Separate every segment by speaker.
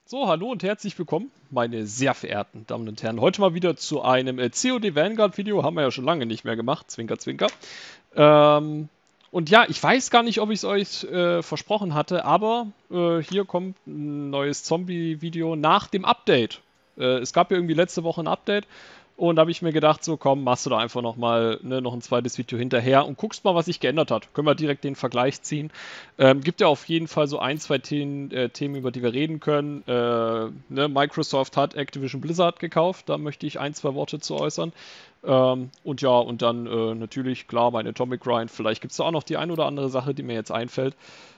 Speaker 1: So, hallo und herzlich willkommen, meine sehr verehrten Damen und Herren. Heute mal wieder zu einem COD Vanguard Video. Haben wir ja schon lange nicht mehr gemacht. Zwinker, zwinker. Und ja, ich weiß gar nicht, ob ich es euch versprochen hatte, aber hier kommt ein neues Zombie-Video nach dem Update. Es gab ja irgendwie letzte Woche ein Update und da habe ich mir gedacht, so komm, machst du da einfach nochmal noch ein zweites Video hinterher und guckst mal, was sich geändert hat. Können wir direkt den Vergleich ziehen. Gibt ja auf jeden Fall so ein, zwei Themen, über die wir reden können. Microsoft hat Activision Blizzard gekauft, da möchte ich ein, zwei Worte zu äußern. Und ja, und dann natürlich, klar, mein Atomic Grind. Vielleicht gibt es da auch noch die ein oder andere Sache, die mir jetzt einfällt,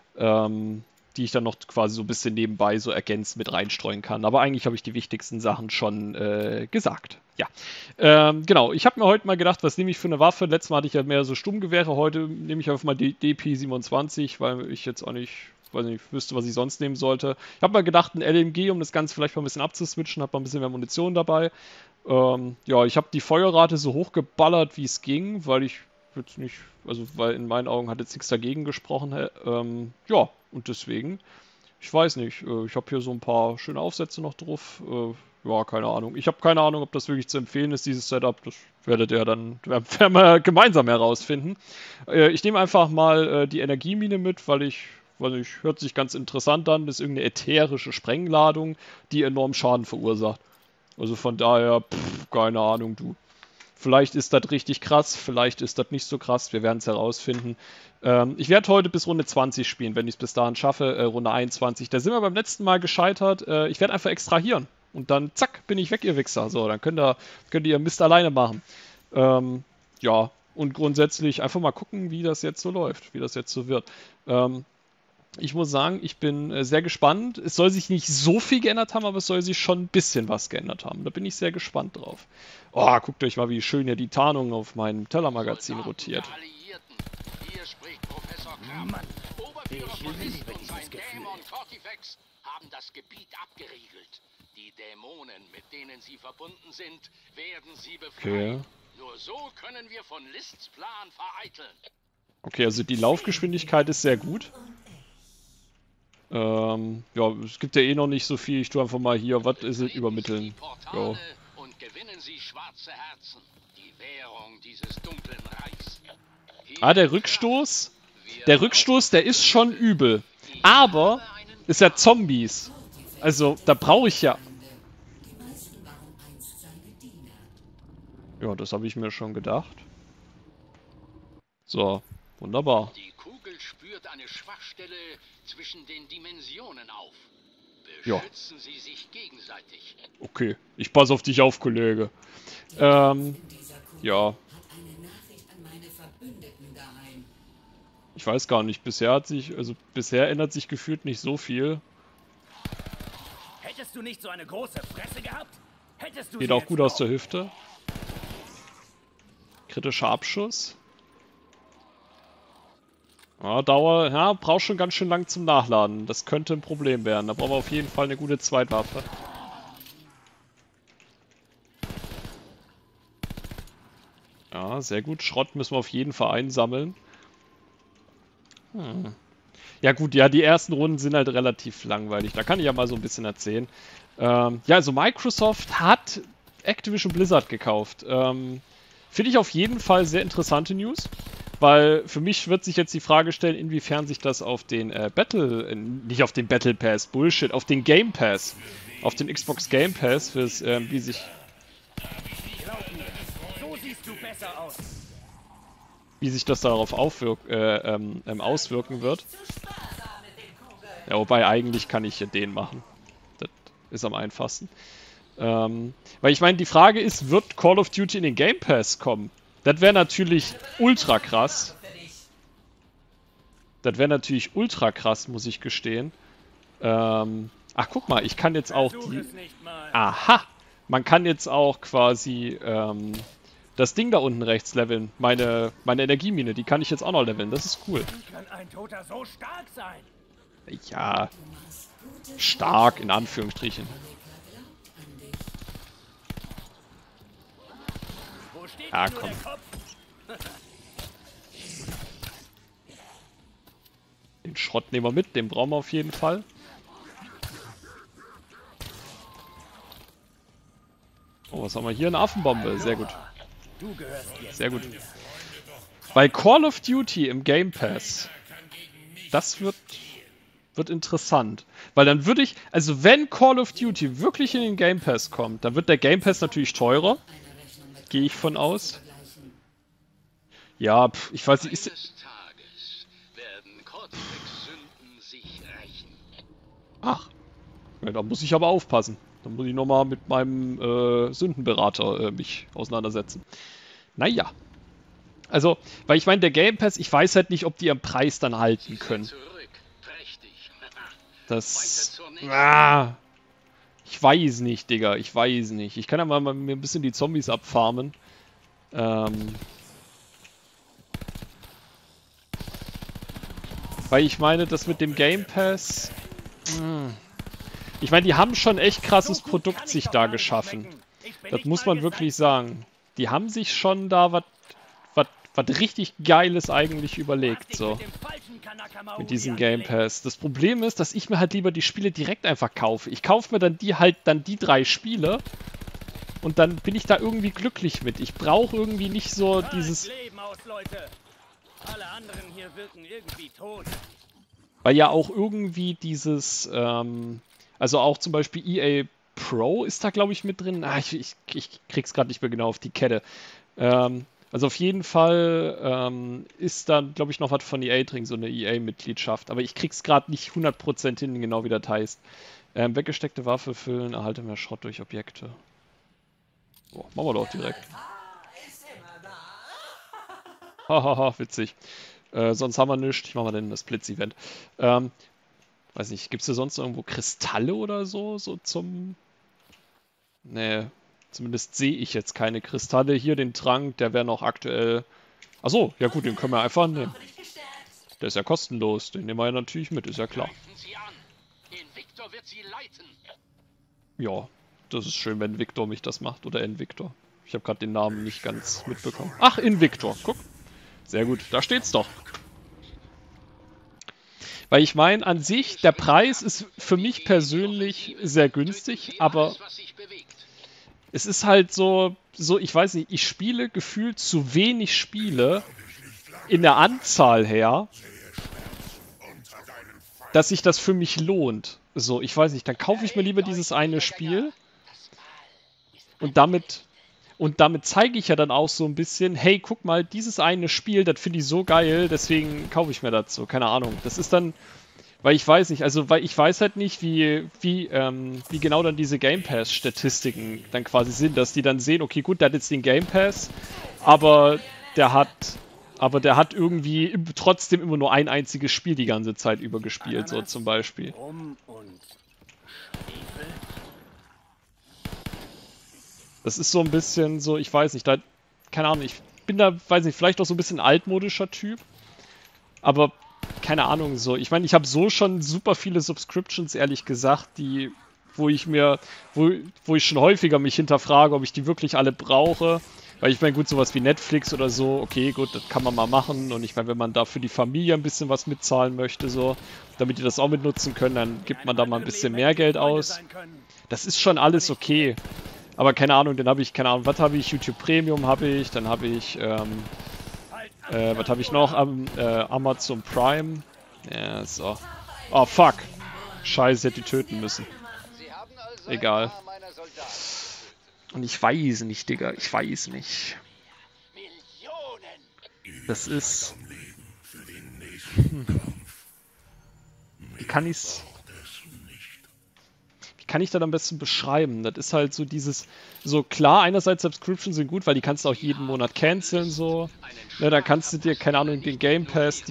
Speaker 1: die ich dann noch quasi so ein bisschen nebenbei so ergänzt mit reinstreuen kann. Aber eigentlich habe ich die wichtigsten Sachen schon gesagt. Ja, genau. Ich habe mir heute mal gedacht, was nehme ich für eine Waffe? Letztes Mal hatte ich ja mehr so Stummgewehre. Heute nehme ich einfach mal die DP27, weil ich jetzt auch nicht, weiß nicht, wüsste, was ich sonst nehmen sollte. Ich habe mal gedacht, ein LMG, um das Ganze vielleicht mal ein bisschen abzuswitchen, habe mal ein bisschen mehr Munition dabei. Ja, ich habe die Feuerrate so hoch geballert, wie es ging, weil ich jetzt nicht, also weil in meinen Augen hat jetzt nichts dagegen gesprochen. Ja, und deswegen, ich weiß nicht, ich habe hier so ein paar schöne Aufsätze noch drauf. Ja, keine Ahnung. Ich habe keine Ahnung, ob das wirklich zu empfehlen ist, dieses Setup. Das werdet ihr dann, werden wir gemeinsam herausfinden. Ich nehme einfach mal die Energiemine mit, weil ich, weiß nicht, hört sich ganz interessant an. Das ist irgendeine ätherische Sprengladung, die enorm Schaden verursacht. Also von daher, keine Ahnung, du. Vielleicht ist das richtig krass, vielleicht ist das nicht so krass, wir werden es herausfinden. Ich werde heute bis Runde 20 spielen, wenn ich es bis dahin schaffe, Runde 21. Da sind wir beim letzten Mal gescheitert. Ich werde einfach extrahieren und dann zack, bin ich weg, ihr Wichser. So, dann könnt ihr Mist alleine machen. Ja, und grundsätzlich einfach mal gucken, wie das jetzt so läuft, wie das jetzt so wird. Ich muss sagen, ich bin sehr gespannt. Es soll sich nicht so viel geändert haben, aber es soll sich schon ein bisschen was geändert haben. Da bin ich sehr gespannt drauf. Oh, guckt euch mal, wie schön hier die Tarnung auf meinem Tellermagazin rotiert.
Speaker 2: Hier spricht Professor Kramm. Oberführer von List und sein Dämon Cortifex haben das Gebiet abgeriegelt. Die Dämonen, mit denen sie verbunden sind, werden sie befreien.
Speaker 1: Okay.
Speaker 2: Nur so können wir von Lists Plan vereiteln.
Speaker 1: Okay, also die Laufgeschwindigkeit ist sehr gut. Ja, es gibt ja eh noch nicht so viel. Ich tue einfach mal hier, was ist es, übermitteln. Jo.
Speaker 2: Und gewinnen sie schwarze Herzen, die Währung dieses dunklen Reichs.
Speaker 1: Ah, der Rückstoß. Der Rückstoß, der ist schon übel. Aber ist ja Zombies. Also, da brauche ich ja. Ja, das habe ich mir schon gedacht. So, wunderbar.
Speaker 2: Die Kugel spürt eine Schwachstelle zwischen den Dimensionen auf.
Speaker 1: Ja,
Speaker 2: Beschützen Sie sich gegenseitig.
Speaker 1: okay. Ich passe auf dich auf, Kollege. Ja. Ich weiß gar nicht. Bisher ändert sich gefühlt nicht so viel.
Speaker 3: Hättest du nicht so eine große Fresse gehabt? Hättest du
Speaker 1: Geht
Speaker 3: sie
Speaker 1: auch
Speaker 3: jetzt
Speaker 1: gut
Speaker 3: noch?
Speaker 1: aus der Hüfte. Kritischer Abschuss. Ja, Dauer, ja, braucht schon ganz schön lang zum Nachladen. Das könnte ein Problem werden. Da brauchen wir auf jeden Fall eine gute Zweitwaffe. Ja, sehr gut. Schrott müssen wir auf jeden Fall einsammeln. Ja gut, ja, die ersten Runden sind halt relativ langweilig. Da kann ich ja mal so ein bisschen erzählen. Ja, also Microsoft hat Activision Blizzard gekauft. Finde ich auf jeden Fall sehr interessante News. Weil für mich wird sich jetzt die Frage stellen, inwiefern sich das auf den nicht auf den Battle Pass, Bullshit, auf den Game Pass, auf den Xbox Game Pass, wie sich
Speaker 3: Glaub mir, so siehst du besser aus.
Speaker 1: das darauf auswirken wird. Ja, wobei eigentlich kann ich den machen. Das ist am einfachsten. Weil ich meine, die Frage ist, wird Call of Duty in den Game Pass kommen? Das wäre natürlich ultra krass. Das wäre natürlich ultra krass, muss ich gestehen. Ach, guck mal, ich kann jetzt auch
Speaker 3: Versuch
Speaker 1: die...
Speaker 3: es nicht mal.
Speaker 1: Aha! Man kann jetzt auch quasi das Ding da unten rechts leveln. Meine Energiemine, die kann ich jetzt auch noch leveln. Das ist cool.
Speaker 3: Wie kann ein Toter so stark sein?
Speaker 1: Ja, stark in Anführungsstrichen.
Speaker 3: Wo steht
Speaker 1: Ja,
Speaker 3: hier nur
Speaker 1: komm.
Speaker 3: der Kopf?
Speaker 1: Den Schrott nehmen wir mit, den brauchen wir auf jeden Fall. Oh, was haben wir hier? Eine Affenbombe. Sehr gut.
Speaker 3: Du gehörst jetzt
Speaker 1: Sehr gut.
Speaker 3: mir.
Speaker 1: Bei Call of Duty im Game Pass, das wird interessant. Weil dann würde ich, also wenn Call of Duty wirklich in den Game Pass kommt, dann wird der Game Pass natürlich teurer. Gehe ich von aus. Ja, ich weiß nicht, ist...
Speaker 2: Eines Tages werden Cortifex Sünden sich rächen.
Speaker 1: Ach, ja, da muss ich aber aufpassen. Da muss ich nochmal mit meinem Sündenberater mich auseinandersetzen. Naja. Also, weil ich meine, der Game Pass, ich weiß halt nicht, ob die am Preis dann halten können.
Speaker 2: Zurück. Prächtig.
Speaker 1: Das... Ah, ich weiß nicht, Digga. Ich weiß nicht. Ich kann ja mal mir ein bisschen die Zombies abfarmen. Weil ich meine, das mit dem Game Pass... Ich meine, die haben schon echt krasses Produkt sich da geschaffen. Das muss man wirklich sagen. Die haben sich schon da was richtig Geiles eigentlich überlegt, so. Mit diesem Game Pass. Das Problem ist, dass ich mir halt lieber die Spiele direkt einfach kaufe. Ich kaufe mir dann die 3 Spiele und dann bin ich da irgendwie glücklich mit. Ich brauche irgendwie nicht so dieses...
Speaker 3: Leben aus, Leute. Alle anderen hier wirken irgendwie tot.
Speaker 1: Weil ja auch irgendwie dieses, also auch zum Beispiel EA Pro ist da, glaube ich, mit drin. Ah, ich krieg's gerade nicht mehr genau auf die Kette. Also auf jeden Fall ist da, glaube ich, noch was von EA drin, so eine EA-Mitgliedschaft. Aber ich krieg's gerade nicht 100% hin, genau wie das heißt. Weggesteckte Waffe füllen, erhalte mehr Schrott durch Objekte. Boah, machen wir doch direkt. Hahaha, witzig. Sonst haben wir nichts. Ich mache mal denn das Blitz-Event. Weiß nicht, gibt es hier sonst irgendwo Kristalle oder so? So zum... Nee, zumindest sehe ich jetzt keine Kristalle. Hier den Trank, der wäre noch aktuell... Achso, ja gut, den können wir einfach nehmen. Der ist ja kostenlos. Den nehmen wir ja natürlich mit, ist ja klar.
Speaker 2: Greifen Sie an. Invictor wird Sie leiten.
Speaker 1: Ja, das ist schön, wenn Victor mich das macht. Oder Invictor. Ich habe gerade den Namen nicht ganz mitbekommen. Ach, Invictor, guck. Sehr gut, da steht's doch. Weil ich meine, an sich, der Preis ist für mich persönlich sehr günstig, aber
Speaker 2: Alles, was sich bewegt.
Speaker 1: es ist halt so, ich weiß nicht, ich spiele gefühlt zu wenig Spiele in der Anzahl her, dass sich das für mich lohnt. So, ich weiß nicht, dann kaufe ich mir lieber dieses eine Spiel und damit zeige ich ja dann auch so ein bisschen, hey, guck mal, dieses eine Spiel, das finde ich so geil, deswegen kaufe ich mir das so, keine Ahnung. Das ist dann, weil ich weiß nicht, also weil ich weiß halt nicht, wie genau dann diese Game Pass-Statistiken dann quasi sind, dass die dann sehen, okay, gut, der hat jetzt den Game Pass, aber der hat irgendwie trotzdem immer nur ein einziges Spiel die ganze Zeit über gespielt, so zum Beispiel.
Speaker 3: Rum und Stiefel.
Speaker 1: Das ist so ein bisschen so, ich weiß nicht, da, keine Ahnung, ich bin da, weiß nicht, vielleicht auch so ein bisschen altmodischer Typ, aber keine Ahnung, so, ich meine, ich habe so schon super viele Subscriptions, ehrlich gesagt, wo ich schon häufiger mich hinterfrage, ob ich die wirklich alle brauche, weil ich meine, gut, sowas wie Netflix oder so, okay, gut, das kann man mal machen und ich meine, wenn man da für die Familie ein bisschen was mitzahlen möchte, so, damit die das auch mitnutzen können, dann gibt man da mal ein bisschen mehr Geld aus. Das ist schon alles okay. Aber keine Ahnung, dann habe ich, keine Ahnung, was habe ich? YouTube Premium habe ich, dann habe ich, was habe ich noch? Amazon Prime. Ja, so. Oh, fuck. Scheiße, ich hätte die töten müssen.
Speaker 2: Sie haben also
Speaker 1: Egal.
Speaker 2: ein paar meiner Soldaten.
Speaker 1: Und ich weiß nicht, Digga, ich weiß nicht.
Speaker 2: Millionen.
Speaker 1: Das ist... Wie kann ich's... Kann ich das am besten beschreiben? Das ist halt so dieses, so klar, einerseits Subscriptions sind gut, weil die kannst du auch jeden Monat canceln, so. Ne, dann kannst du dir, keine Ahnung, den Game Pass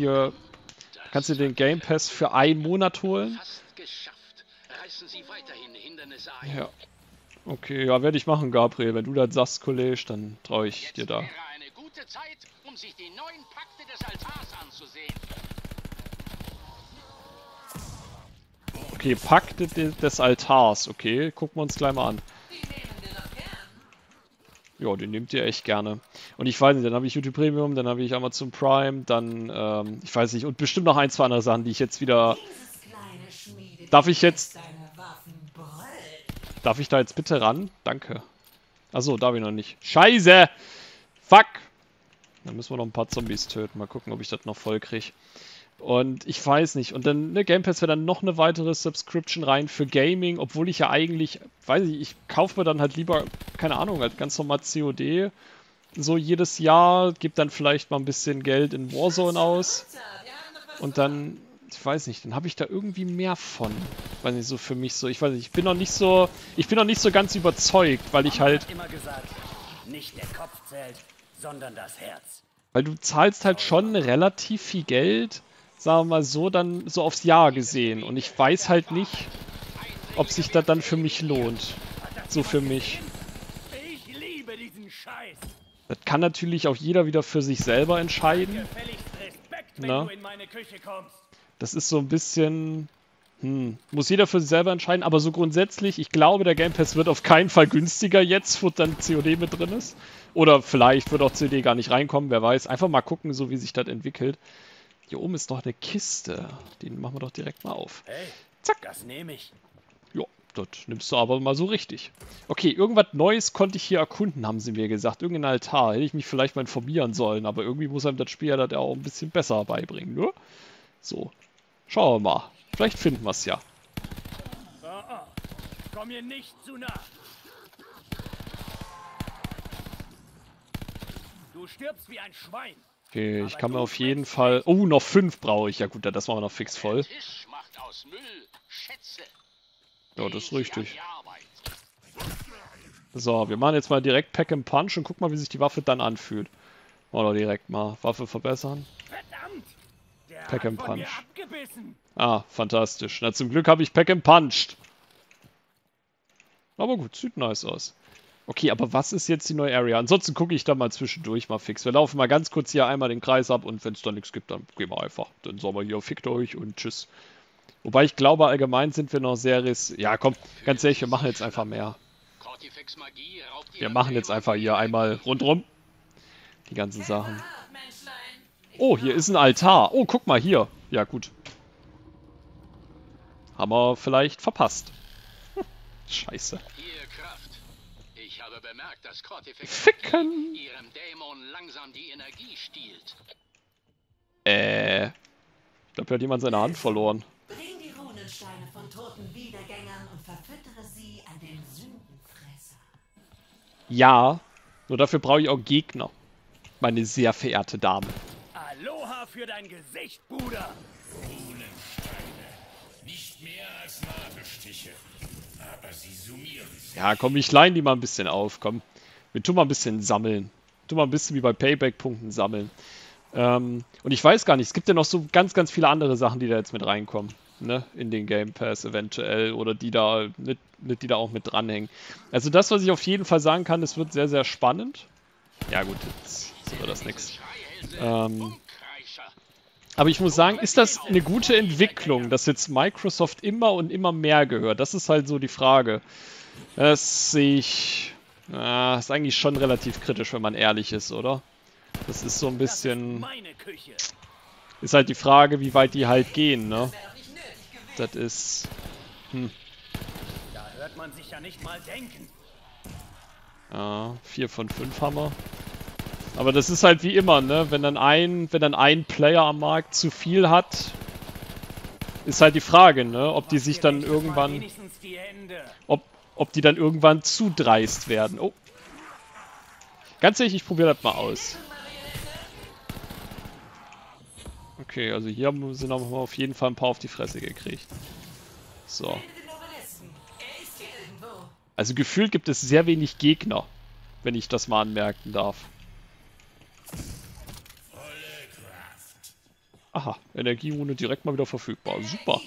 Speaker 1: für einen Monat holen.
Speaker 2: Fast geschafft. Reißen Sie weiterhin Hindernisse ein.
Speaker 1: Ja. Okay, ja, werde ich machen, Gabriel. Wenn du das sagst, Kollege, dann traue ich dir da.
Speaker 2: Wäre eine gute Zeit, um sich die neuen Pakte des Altars anzusehen.
Speaker 1: Okay, Pakte des Altars. Okay, gucken wir uns gleich mal an. Ja, den nehmt ihr echt gerne. Und ich weiß nicht, dann habe ich YouTube Premium, dann habe ich Amazon Prime, dann, ich weiß nicht, und bestimmt noch ein, zwei andere Sachen, die ich jetzt wieder... Darf ich da jetzt bitte ran? Danke. Achso, darf ich noch nicht. Scheiße! Fuck! Dann müssen wir noch ein paar Zombies töten. Mal gucken, ob ich das noch voll kriege. Und ich weiß nicht. Und dann, ne, Game Pass wäre dann noch eine weitere Subscription rein für Gaming, obwohl ich ja eigentlich, weiß ich kaufe mir dann halt lieber, keine Ahnung, halt ganz normal COD. So jedes Jahr, gebe dann vielleicht mal ein bisschen Geld in Warzone aus. Und dann, ich weiß nicht, dann habe ich da irgendwie mehr von. Weiß nicht, so für mich so, ich weiß nicht, ich bin noch nicht so ganz überzeugt, weil ich halt...
Speaker 3: Hat immer gesagt, nicht der Kopf zählt, sondern das Herz.
Speaker 1: Weil du zahlst halt schon relativ viel Geld, sagen wir mal so, dann so aufs Jahr gesehen. Und ich weiß halt nicht, ob sich das dann für mich lohnt. So für mich.
Speaker 3: Ich liebe diesen Scheiß.
Speaker 1: Das kann natürlich auch jeder wieder für sich selber entscheiden.
Speaker 3: Gefälligst Respekt, wenn
Speaker 1: Na?
Speaker 3: du in meine Küche kommst.
Speaker 1: Das ist so ein bisschen... muss jeder für sich selber entscheiden. Aber so grundsätzlich, ich glaube, der Game Pass wird auf keinen Fall günstiger jetzt, wo dann COD mit drin ist. Oder vielleicht wird auch COD gar nicht reinkommen, wer weiß. Einfach mal gucken, so wie sich das entwickelt. Hier oben ist noch eine Kiste. Die machen wir doch direkt mal auf.
Speaker 3: Hey,
Speaker 1: Zack.
Speaker 3: das nehme ich.
Speaker 1: Ja, das nimmst du aber mal so richtig. Okay, irgendwas Neues konnte ich hier erkunden, haben sie mir gesagt. Irgendein Altar. Hätte ich mich vielleicht mal informieren sollen. Aber irgendwie muss einem das Spiel ja das auch ein bisschen besser beibringen, ne? So. Schauen wir mal. Vielleicht finden wir es ja.
Speaker 3: Komm mir nicht zu nah. Du stirbst wie ein Schwein.
Speaker 1: Okay, ich kann mir auf jeden Fall... Oh, noch 5 brauche ich. Ja gut, das machen wir noch fix voll.
Speaker 2: Der Tisch macht aus Müll Schätze.
Speaker 1: Ja, das ist
Speaker 2: Ich an
Speaker 1: richtig.
Speaker 2: die Arbeit.
Speaker 1: So, wir machen jetzt mal direkt Pack and Punch und guck mal, wie sich die Waffe dann anfühlt. Oder direkt mal Waffe verbessern.
Speaker 3: Verdammt! Der
Speaker 1: Pack
Speaker 3: hat
Speaker 1: and
Speaker 3: von mir
Speaker 1: Punch.
Speaker 3: abgebissen.
Speaker 1: Ah, fantastisch. Na, zum Glück habe ich Pack and Punched. Aber gut, sieht nice aus. Okay, aber was ist jetzt die neue Area? Ansonsten gucke ich da mal zwischendurch mal fix. Wir laufen mal ganz kurz hier einmal den Kreis ab und wenn es da nichts gibt, dann gehen wir einfach. Dann sagen wir hier, fickt euch und tschüss. Wobei ich glaube, allgemein sind wir noch sehr Ja, komm, ganz ehrlich, wir machen jetzt einfach mehr.
Speaker 2: Cortifex Magie raubt
Speaker 1: Wir machen jetzt einfach hier einmal rundrum die ganzen Sachen. Oh, hier ist ein Altar. Oh, guck mal hier. Ja, gut. Haben wir vielleicht verpasst. Scheiße.
Speaker 2: Ihr Kraft. Ich habe bemerkt, dass Cortifex
Speaker 1: Ficken.
Speaker 2: ihrem Dämon langsam die Energie stiehlt.
Speaker 1: Ich glaube, hier hat jemand seine Hand verloren.
Speaker 4: Bring die Runensteine von toten Wiedergängern und verfüttere sie an den Sündenfresser.
Speaker 1: Ja, nur dafür brauche ich auch Gegner. Meine sehr verehrte Dame.
Speaker 3: Aloha für dein Gesicht, Bruder.
Speaker 5: Nicht mehr als Nadelstiche, aber sie summieren sich.
Speaker 1: Ja, komm, ich leine die mal ein bisschen auf. Komm, wir tun mal ein bisschen sammeln. Tu mal ein bisschen wie bei Payback-Punkten sammeln. Und ich weiß gar nicht, es gibt ja noch so ganz, ganz viele andere Sachen, die da jetzt mit reinkommen. Ne? In den Game Pass eventuell. Oder die da, die da auch mit dranhängen. Also das, was ich auf jeden Fall sagen kann, es wird sehr, sehr spannend. Ja gut, jetzt ist das nix. Aber ich muss sagen, ist das eine gute Entwicklung, dass jetzt Microsoft immer und immer mehr gehört? Das ist halt so die Frage. Das sehe ich... ist eigentlich schon relativ kritisch, wenn man ehrlich ist, oder? Das ist so ein bisschen...
Speaker 3: Meine Küche.
Speaker 1: Ist halt die Frage, wie weit die halt gehen, ne? Das ist...
Speaker 3: Da hört man sich ja nicht mal denken.
Speaker 1: Ja, 4 von 5 haben wir. Aber das ist halt wie immer, ne? Wenn dann ein Player am Markt zu viel hat, ist halt die Frage, ne? Ob die sich dann irgendwann...
Speaker 3: Wenigstens die Hände.
Speaker 1: Ob die dann irgendwann zu dreist werden. Oh. Ganz ehrlich, ich probiere das mal aus. Okay, also hier sind wir auf jeden Fall ein paar auf die Fresse gekriegt. So. Also gefühlt gibt es sehr wenig Gegner, wenn ich das mal anmerken darf. Aha, Energierune direkt mal wieder verfügbar. Super.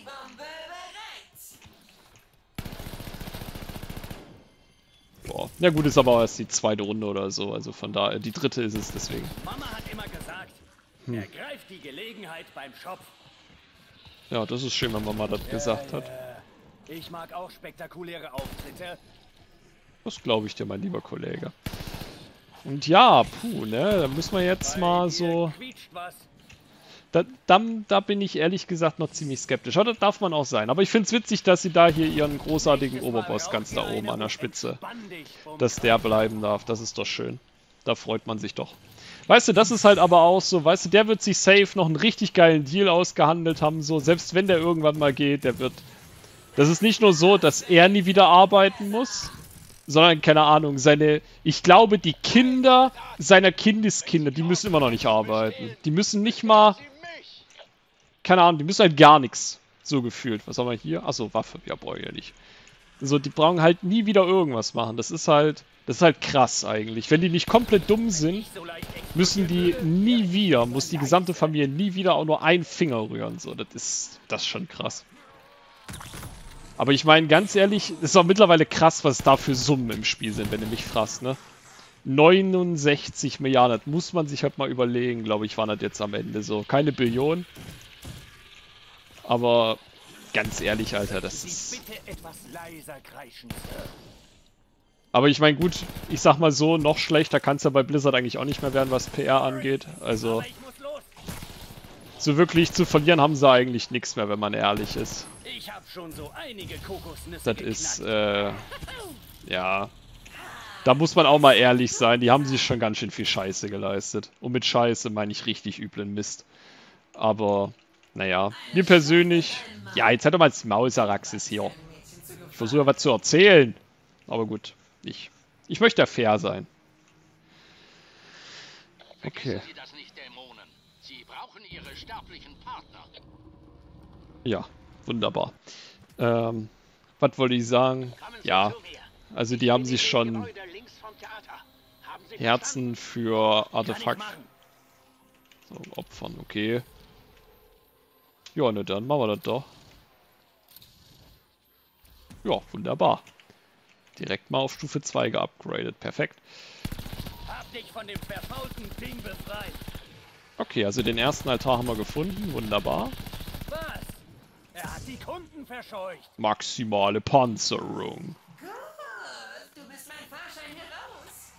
Speaker 1: Boah. Ja gut, ist aber erst die zweite Runde oder so, also von daher, die dritte ist es deswegen.
Speaker 3: Mama hat immer gesagt, ergreift die Gelegenheit beim Schopf.
Speaker 1: Ja, das ist schön, wenn Mama das gesagt hat.
Speaker 3: Ich mag auch spektakuläre Auftritte.
Speaker 1: Das glaube ich dir, mein lieber Kollege. Und ja, puh, ne, da müssen wir jetzt mal so...
Speaker 3: Quietscht was.
Speaker 1: Da bin ich ehrlich gesagt noch ziemlich skeptisch. Aber das darf man auch sein. Aber ich finde es witzig, dass sie da hier ihren großartigen Oberboss ganz da oben an der Spitze, dass der bleiben darf. Das ist doch schön. Da freut man sich doch. Weißt du, das ist halt aber auch so, weißt du, der wird sich safe noch einen richtig geilen Deal ausgehandelt haben, so, selbst wenn der irgendwann mal geht, der wird... Das ist nicht nur so, dass er nie wieder arbeiten muss, sondern, keine Ahnung, ich glaube, die Kinder seiner Kindeskinder, die müssen immer noch nicht arbeiten. Die müssen nicht mal, keine Ahnung, die müssen halt gar nichts, so gefühlt. Was haben wir hier? Achso, Waffe, ja, brauche ich ja nicht. So, die brauchen halt nie wieder irgendwas machen. Das ist halt krass eigentlich. Wenn die nicht komplett dumm sind, müssen die nie wieder, muss die gesamte Familie nie wieder auch nur einen Finger rühren. So, das ist schon krass. Aber ich meine, ganz ehrlich, es ist auch mittlerweile krass, was da für Summen im Spiel sind, wenn du mich fragst, ne? 69 Milliarden, das muss man sich halt mal überlegen, glaube ich, waren das jetzt am Ende so. Keine Billion. Aber ganz ehrlich, Alter, das ist... Aber ich meine, gut, ich sag mal so, noch schlechter kann es ja bei Blizzard eigentlich auch nicht mehr werden, was PR angeht. Also, so wirklich zu verlieren haben sie eigentlich nichts mehr, wenn man ehrlich ist.
Speaker 3: Ich hab schon so einige Kokosnüsse
Speaker 1: Das ist, ja. Da muss man auch mal ehrlich sein, die haben sich schon ganz schön viel Scheiße geleistet. Und mit Scheiße meine ich richtig üblen Mist. Aber, naja, mir persönlich... Ja, jetzt hat doch mal das Mauseraxis hier. Ich versuche ja was zu erzählen. Aber gut, ich möchte ja fair sein. Okay.
Speaker 2: Sie das nicht, Dämonen. Sie brauchen ihre sterblichen Partner.
Speaker 1: Ja, wunderbar. Was wollte ich sagen? Ja, also die haben sich schon Herzen für Artefakt so, opfern, okay. Ja, ne, dann machen wir das doch. Ja, wunderbar. Direkt mal auf Stufe 2 geupgradet, perfekt.
Speaker 3: Hab dich von dem verfaulten Ding befreit.
Speaker 1: Okay, also den ersten Altar haben wir gefunden, wunderbar.
Speaker 3: Was? Er hat die Kunden verscheucht.
Speaker 1: Maximale Panzerung.
Speaker 4: Gut, du bist mein Fahrschein heraus.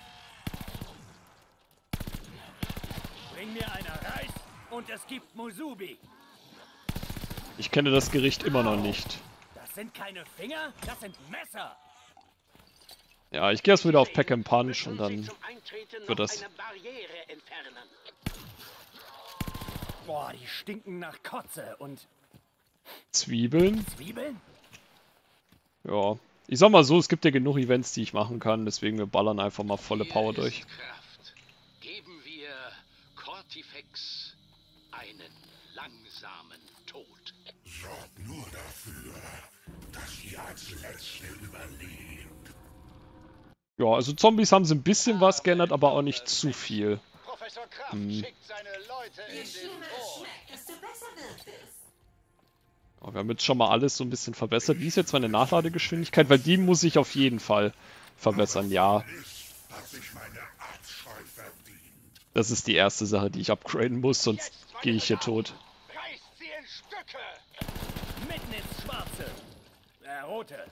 Speaker 3: Bring mir einer Reis und es gibt Musubi.
Speaker 1: Ich kenne das Gericht immer noch nicht.
Speaker 3: Das sind keine Finger, das sind Messer.
Speaker 1: Ja, ich gehe erst wieder auf Pack and Punch und dann wird das...
Speaker 3: Boah, die stinken nach Kotze und...
Speaker 1: Zwiebeln?
Speaker 3: Zwiebeln?
Speaker 1: Ja. Ich sag mal so, es gibt ja genug Events, die ich machen kann, deswegen wir ballern einfach mal volle Power durch.
Speaker 2: Kraft. Geben wir Cortifex einen langsamen Tod.
Speaker 5: Sorgt nur dafür, dass ihr als Letzte überlebt.
Speaker 1: Ja, also Zombies haben sie ein bisschen was geändert, aber auch nicht zu viel.
Speaker 2: Professor Kraft schickt seine Leute
Speaker 4: Je schlimmer es schmeckt, desto besser wird es.
Speaker 1: Ja, wir haben jetzt schon mal alles so ein bisschen verbessert. Wie ist jetzt meine Nachladegeschwindigkeit? Weil die muss ich auf jeden Fall verbessern, ja.
Speaker 5: Hat sich meine Abscheu verdient.
Speaker 1: Das ist die erste Sache, die ich upgraden muss, sonst gehe ich hier tot.
Speaker 2: Reißt sie in Stücke!
Speaker 3: Mitten ins Schwarze. Rote.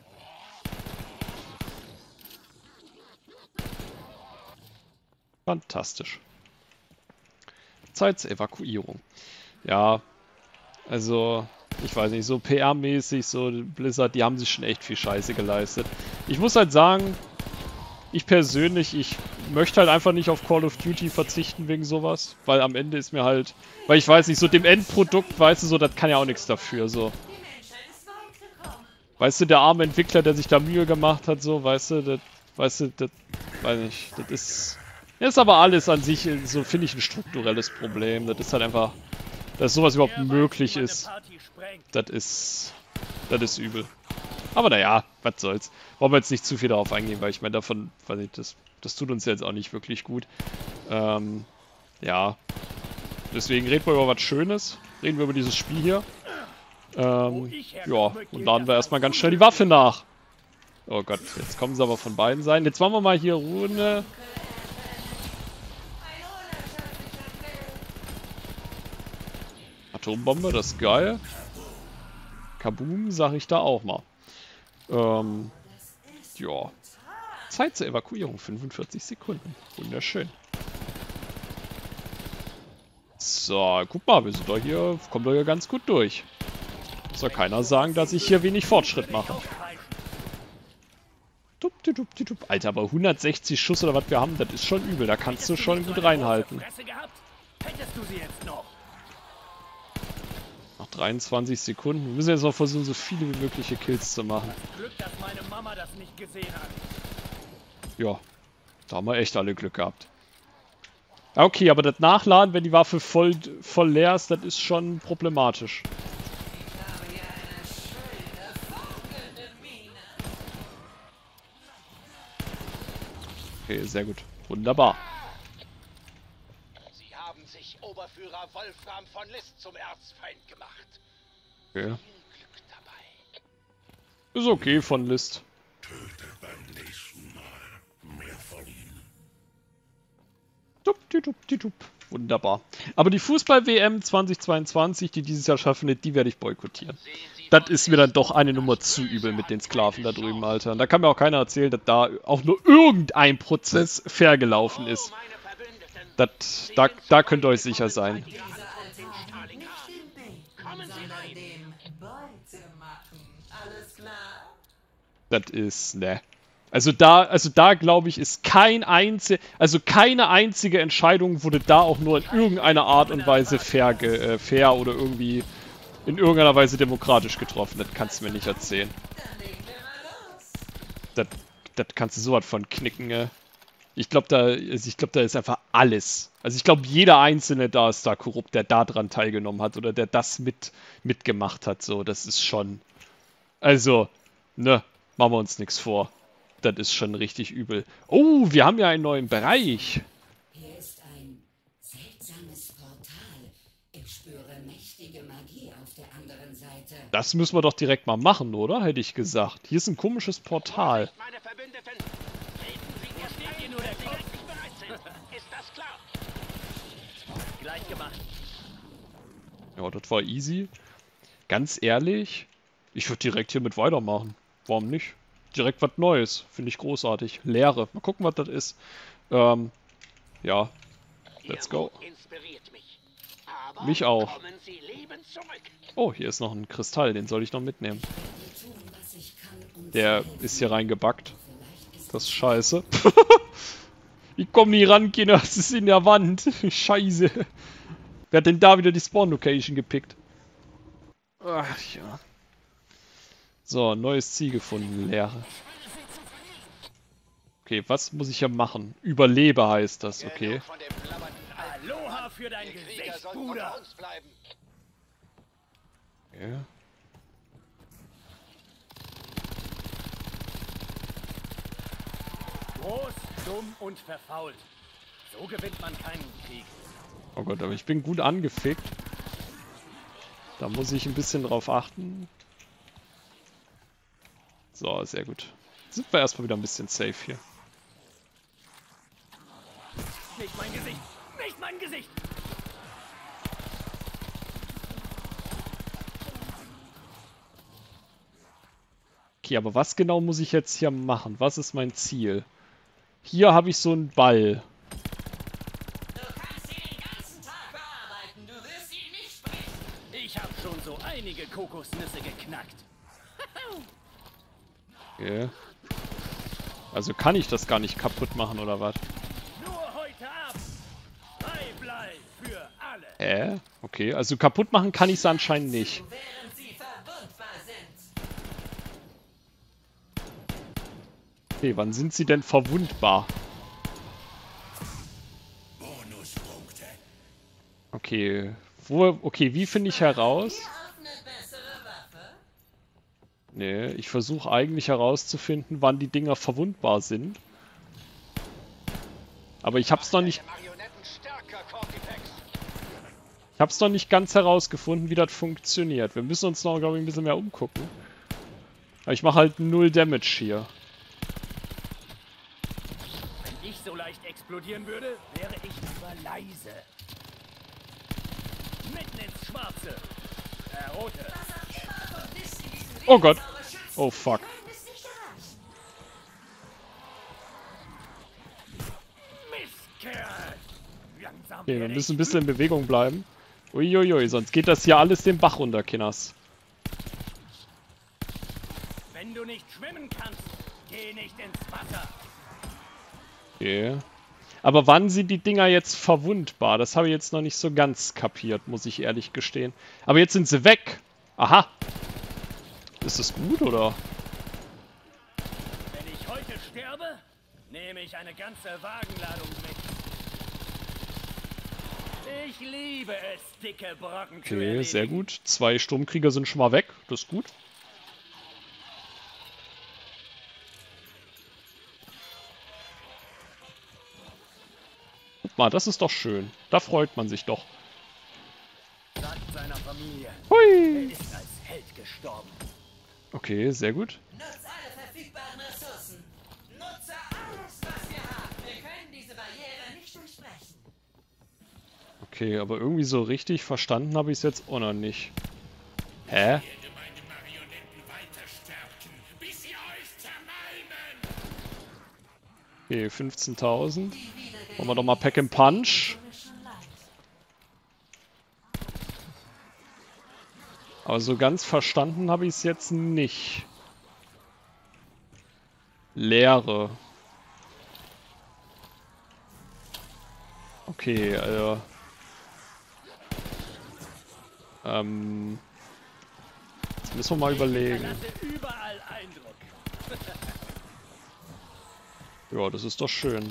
Speaker 1: Fantastisch. Zeit zur Evakuierung. Ja, also, ich weiß nicht, so PR-mäßig, so Blizzard, die haben sich schon echt viel Scheiße geleistet. Ich muss halt sagen, ich persönlich, ich möchte halt einfach nicht auf Call of Duty verzichten wegen sowas, weil am Ende ist mir halt, weil ich weiß nicht, so dem Endprodukt, weißt du, so, das kann ja auch nichts dafür, so.
Speaker 4: Die Menschheit ist weit gekommen.
Speaker 1: Weißt du, der arme Entwickler, der sich da Mühe gemacht hat, so, weißt du, das, weiß nicht, das ist aber alles an sich, so finde ich, ein strukturelles Problem. Das ist halt einfach, dass sowas überhaupt möglich ist. Das ist übel. Aber naja, was soll's. Wollen wir jetzt nicht zu viel darauf eingehen, weil ich meine, davon, weiß ich, das tut uns jetzt auch nicht wirklich gut. Ja. Deswegen reden wir über was Schönes. Reden wir über dieses Spiel hier. Ja, und laden wir erstmal ganz schnell die Waffe nach. Oh Gott, jetzt kommen sie aber von beiden Seiten. Jetzt machen wir mal hier Rune. Atombombe, das ist geil. Kaboom, sag ich da auch mal. Ja. Zeit zur Evakuierung, 45 Sekunden. Wunderschön. So, guck mal, wir sind doch hier, kommen doch hier ganz gut durch. Soll keiner sagen, dass ich hier wenig Fortschritt mache. Alter, aber 160 Schuss oder was wir haben, das ist schon übel. Da kannst du schon gut reinhalten. Noch 23 Sekunden. Wir müssen jetzt noch versuchen, so viele wie mögliche Kills zu machen.
Speaker 3: Glück, dass meine Mama das nicht gesehen hat.
Speaker 1: Ja, da haben wir echt alle Glück gehabt. Okay, aber das Nachladen, wenn die Waffe voll leer ist, das ist schon problematisch. Okay, sehr gut. Wunderbar.
Speaker 2: Sie haben sich Oberführer Wolfram von List zum Erzfeind gemacht.
Speaker 1: Okay.
Speaker 2: Viel Glück dabei.
Speaker 1: Ist okay von List.
Speaker 5: Töte beim nächsten Mal mehr von ihnen.
Speaker 1: Wunderbar. Aber die Fußball-WM 2022, die dieses Jahr stattfindet, die werde ich boykottieren. Das ist mir dann doch eine Nummer zu übel mit den Sklaven da drüben, Alter. Und da kann mir auch keiner erzählen, dass da auch nur irgendein Prozess fair gelaufen ist. Da könnt ihr euch sicher sein.
Speaker 4: Dieser alte Mann, nicht dem Beten, sondern dem Beute machen. Alles klar?
Speaker 1: Das ist, ne. Also da glaube ich, ist keine einzige Entscheidung wurde da auch nur in irgendeiner Art und Weise fair oder irgendwie in irgendeiner Weise demokratisch getroffen. Das kannst du mir nicht erzählen. Das kannst du sowas von knicken, ne? Ich glaube, da ist einfach alles. Also ich glaube, jeder Einzelne da ist da korrupt, der da dran teilgenommen hat oder der das mitgemacht hat. So, das ist schon. Also, ne, machen wir uns nichts vor. Das ist schon richtig übel. Oh, wir haben ja einen neuen Bereich.
Speaker 6: Hier ist ein seltsames Portal. Ich spüre mächtige Magie auf der anderen Seite.
Speaker 1: Das müssen wir doch direkt mal machen, oder? Hätte ich gesagt. Hier ist ein komisches Portal.
Speaker 2: Meine Verbündeten, treten Sie mir steht hier nur der Kopf, Sie bereit sind. Ist das klar?
Speaker 3: Gleich gemacht.
Speaker 1: Ja, das war easy. Ganz ehrlich, ich würde direkt hiermit weitermachen. Warum nicht? Direkt was Neues. Finde ich großartig. Leere. Mal gucken, was das ist. Ja. Let's go.
Speaker 2: Inspiriert mich. Aber
Speaker 1: Mich auch.
Speaker 2: kommen Sie lebend zurück.
Speaker 1: Oh, hier ist noch ein Kristall. Den soll ich noch mitnehmen.
Speaker 6: Ich werde tun, was ich kann, um
Speaker 1: Der
Speaker 6: zu helfen.
Speaker 1: ist hier reingebackt.
Speaker 6: Vielleicht ist
Speaker 1: Das ist scheiße. Ich komme nie ran, Kinder. Das ist in der Wand. Scheiße. Wer hat denn da wieder die Spawn-Location gepickt? Ach ja. So, neues Ziel gefunden. Leere. Okay, was muss ich hier machen? Überlebe heißt das, okay.
Speaker 2: Von dem blabbernden Alten.
Speaker 3: Aloha für dein
Speaker 2: Die Krieger
Speaker 3: Gesicht,
Speaker 2: sollten unter
Speaker 3: Bruder.
Speaker 2: uns bleiben.
Speaker 1: Okay.
Speaker 3: Groß, dumm und verfault. So gewinnt man keinen Krieg.
Speaker 1: Oh Gott, aber ich bin gut angefickt. Da muss ich ein bisschen drauf achten. So, sehr gut. Sind wir erstmal wieder ein bisschen safe hier.
Speaker 3: Nicht mein Gesicht! Nicht mein Gesicht!
Speaker 1: Okay, aber was genau muss ich jetzt hier machen? Was ist mein Ziel? Hier habe ich so einen Ball.
Speaker 4: Du kannst sie den ganzen Tag bearbeiten. Du wirst sie nicht brechen.
Speaker 3: Ich habe schon so einige Kokosnüsse geknackt.
Speaker 1: Okay. Also kann ich das gar nicht kaputt machen, oder was?
Speaker 3: Nur heute Abend. Bleiblei für alle.
Speaker 1: Okay, also kaputt machen kann ich es anscheinend nicht.
Speaker 4: Während sie verwundbar sind.
Speaker 1: Okay, wann sind sie denn verwundbar?
Speaker 5: Bonuspunkte.
Speaker 1: Okay, okay, wie finde ich heraus?
Speaker 4: Ihr auf eine bessere Waffe?
Speaker 1: Nee, ich versuche eigentlich herauszufinden, wann die Dinger verwundbar sind. Aber ich hab's noch nicht.
Speaker 2: Deine Marionetten stärker, Cortifex.
Speaker 1: Ich hab's noch nicht ganz herausgefunden, wie das funktioniert. Wir müssen uns noch, glaube ich, ein bisschen mehr umgucken. Aber ich mache halt 0 Damage hier.
Speaker 3: Wenn ich so leicht explodieren würde, wäre ich lieber leise. Mitten ins Schwarze. Rote.
Speaker 1: Oh Gott. Oh fuck.
Speaker 3: Mistkerl. Langsam
Speaker 1: Okay, wir
Speaker 3: werde
Speaker 1: müssen ein
Speaker 3: ich
Speaker 1: bisschen in Bewegung bleiben. Uiuiui, sonst geht das hier alles den Bach runter, Kinders.
Speaker 3: Wenn du nicht schwimmen kannst, geh nicht ins Wasser.
Speaker 1: Okay. Aber wann sind die Dinger jetzt verwundbar? Das habe ich jetzt noch nicht so ganz kapiert, muss ich ehrlich gestehen. Aber jetzt sind sie weg. Aha. Ist das gut, oder?
Speaker 3: Wenn ich heute sterbe, nehme ich eine ganze Wagenladung mit. Ich liebe es, dicke Brocken zu
Speaker 1: Okay,
Speaker 3: erledigen.
Speaker 1: sehr gut. 2 Sturmkrieger sind schon mal weg. Das ist gut. Guck mal, das ist doch schön. Da freut man sich doch.
Speaker 3: Sagt seiner Familie,
Speaker 1: Hui!
Speaker 3: er ist als Held gestorben.
Speaker 1: Okay, sehr gut.
Speaker 4: Nutz alle verfügbaren Ressourcen. Nutze alles, was wir haben. Wir können diese Barriere nicht durchbrechen.
Speaker 1: Okay, aber irgendwie so richtig verstanden habe ich es jetzt auch noch nicht. Hä?
Speaker 5: Werde meine Marionetten weiter stärken, bis sie euch zermalmen.
Speaker 1: Okay, 15.000. Wollen wir doch mal Pack and Punch. Aber so ganz verstanden habe ich es jetzt nicht. Leere. Okay, also... Jetzt müssen wir mal überlegen.
Speaker 3: Hinterlasse überall Eindruck.
Speaker 1: Ja, das ist doch schön.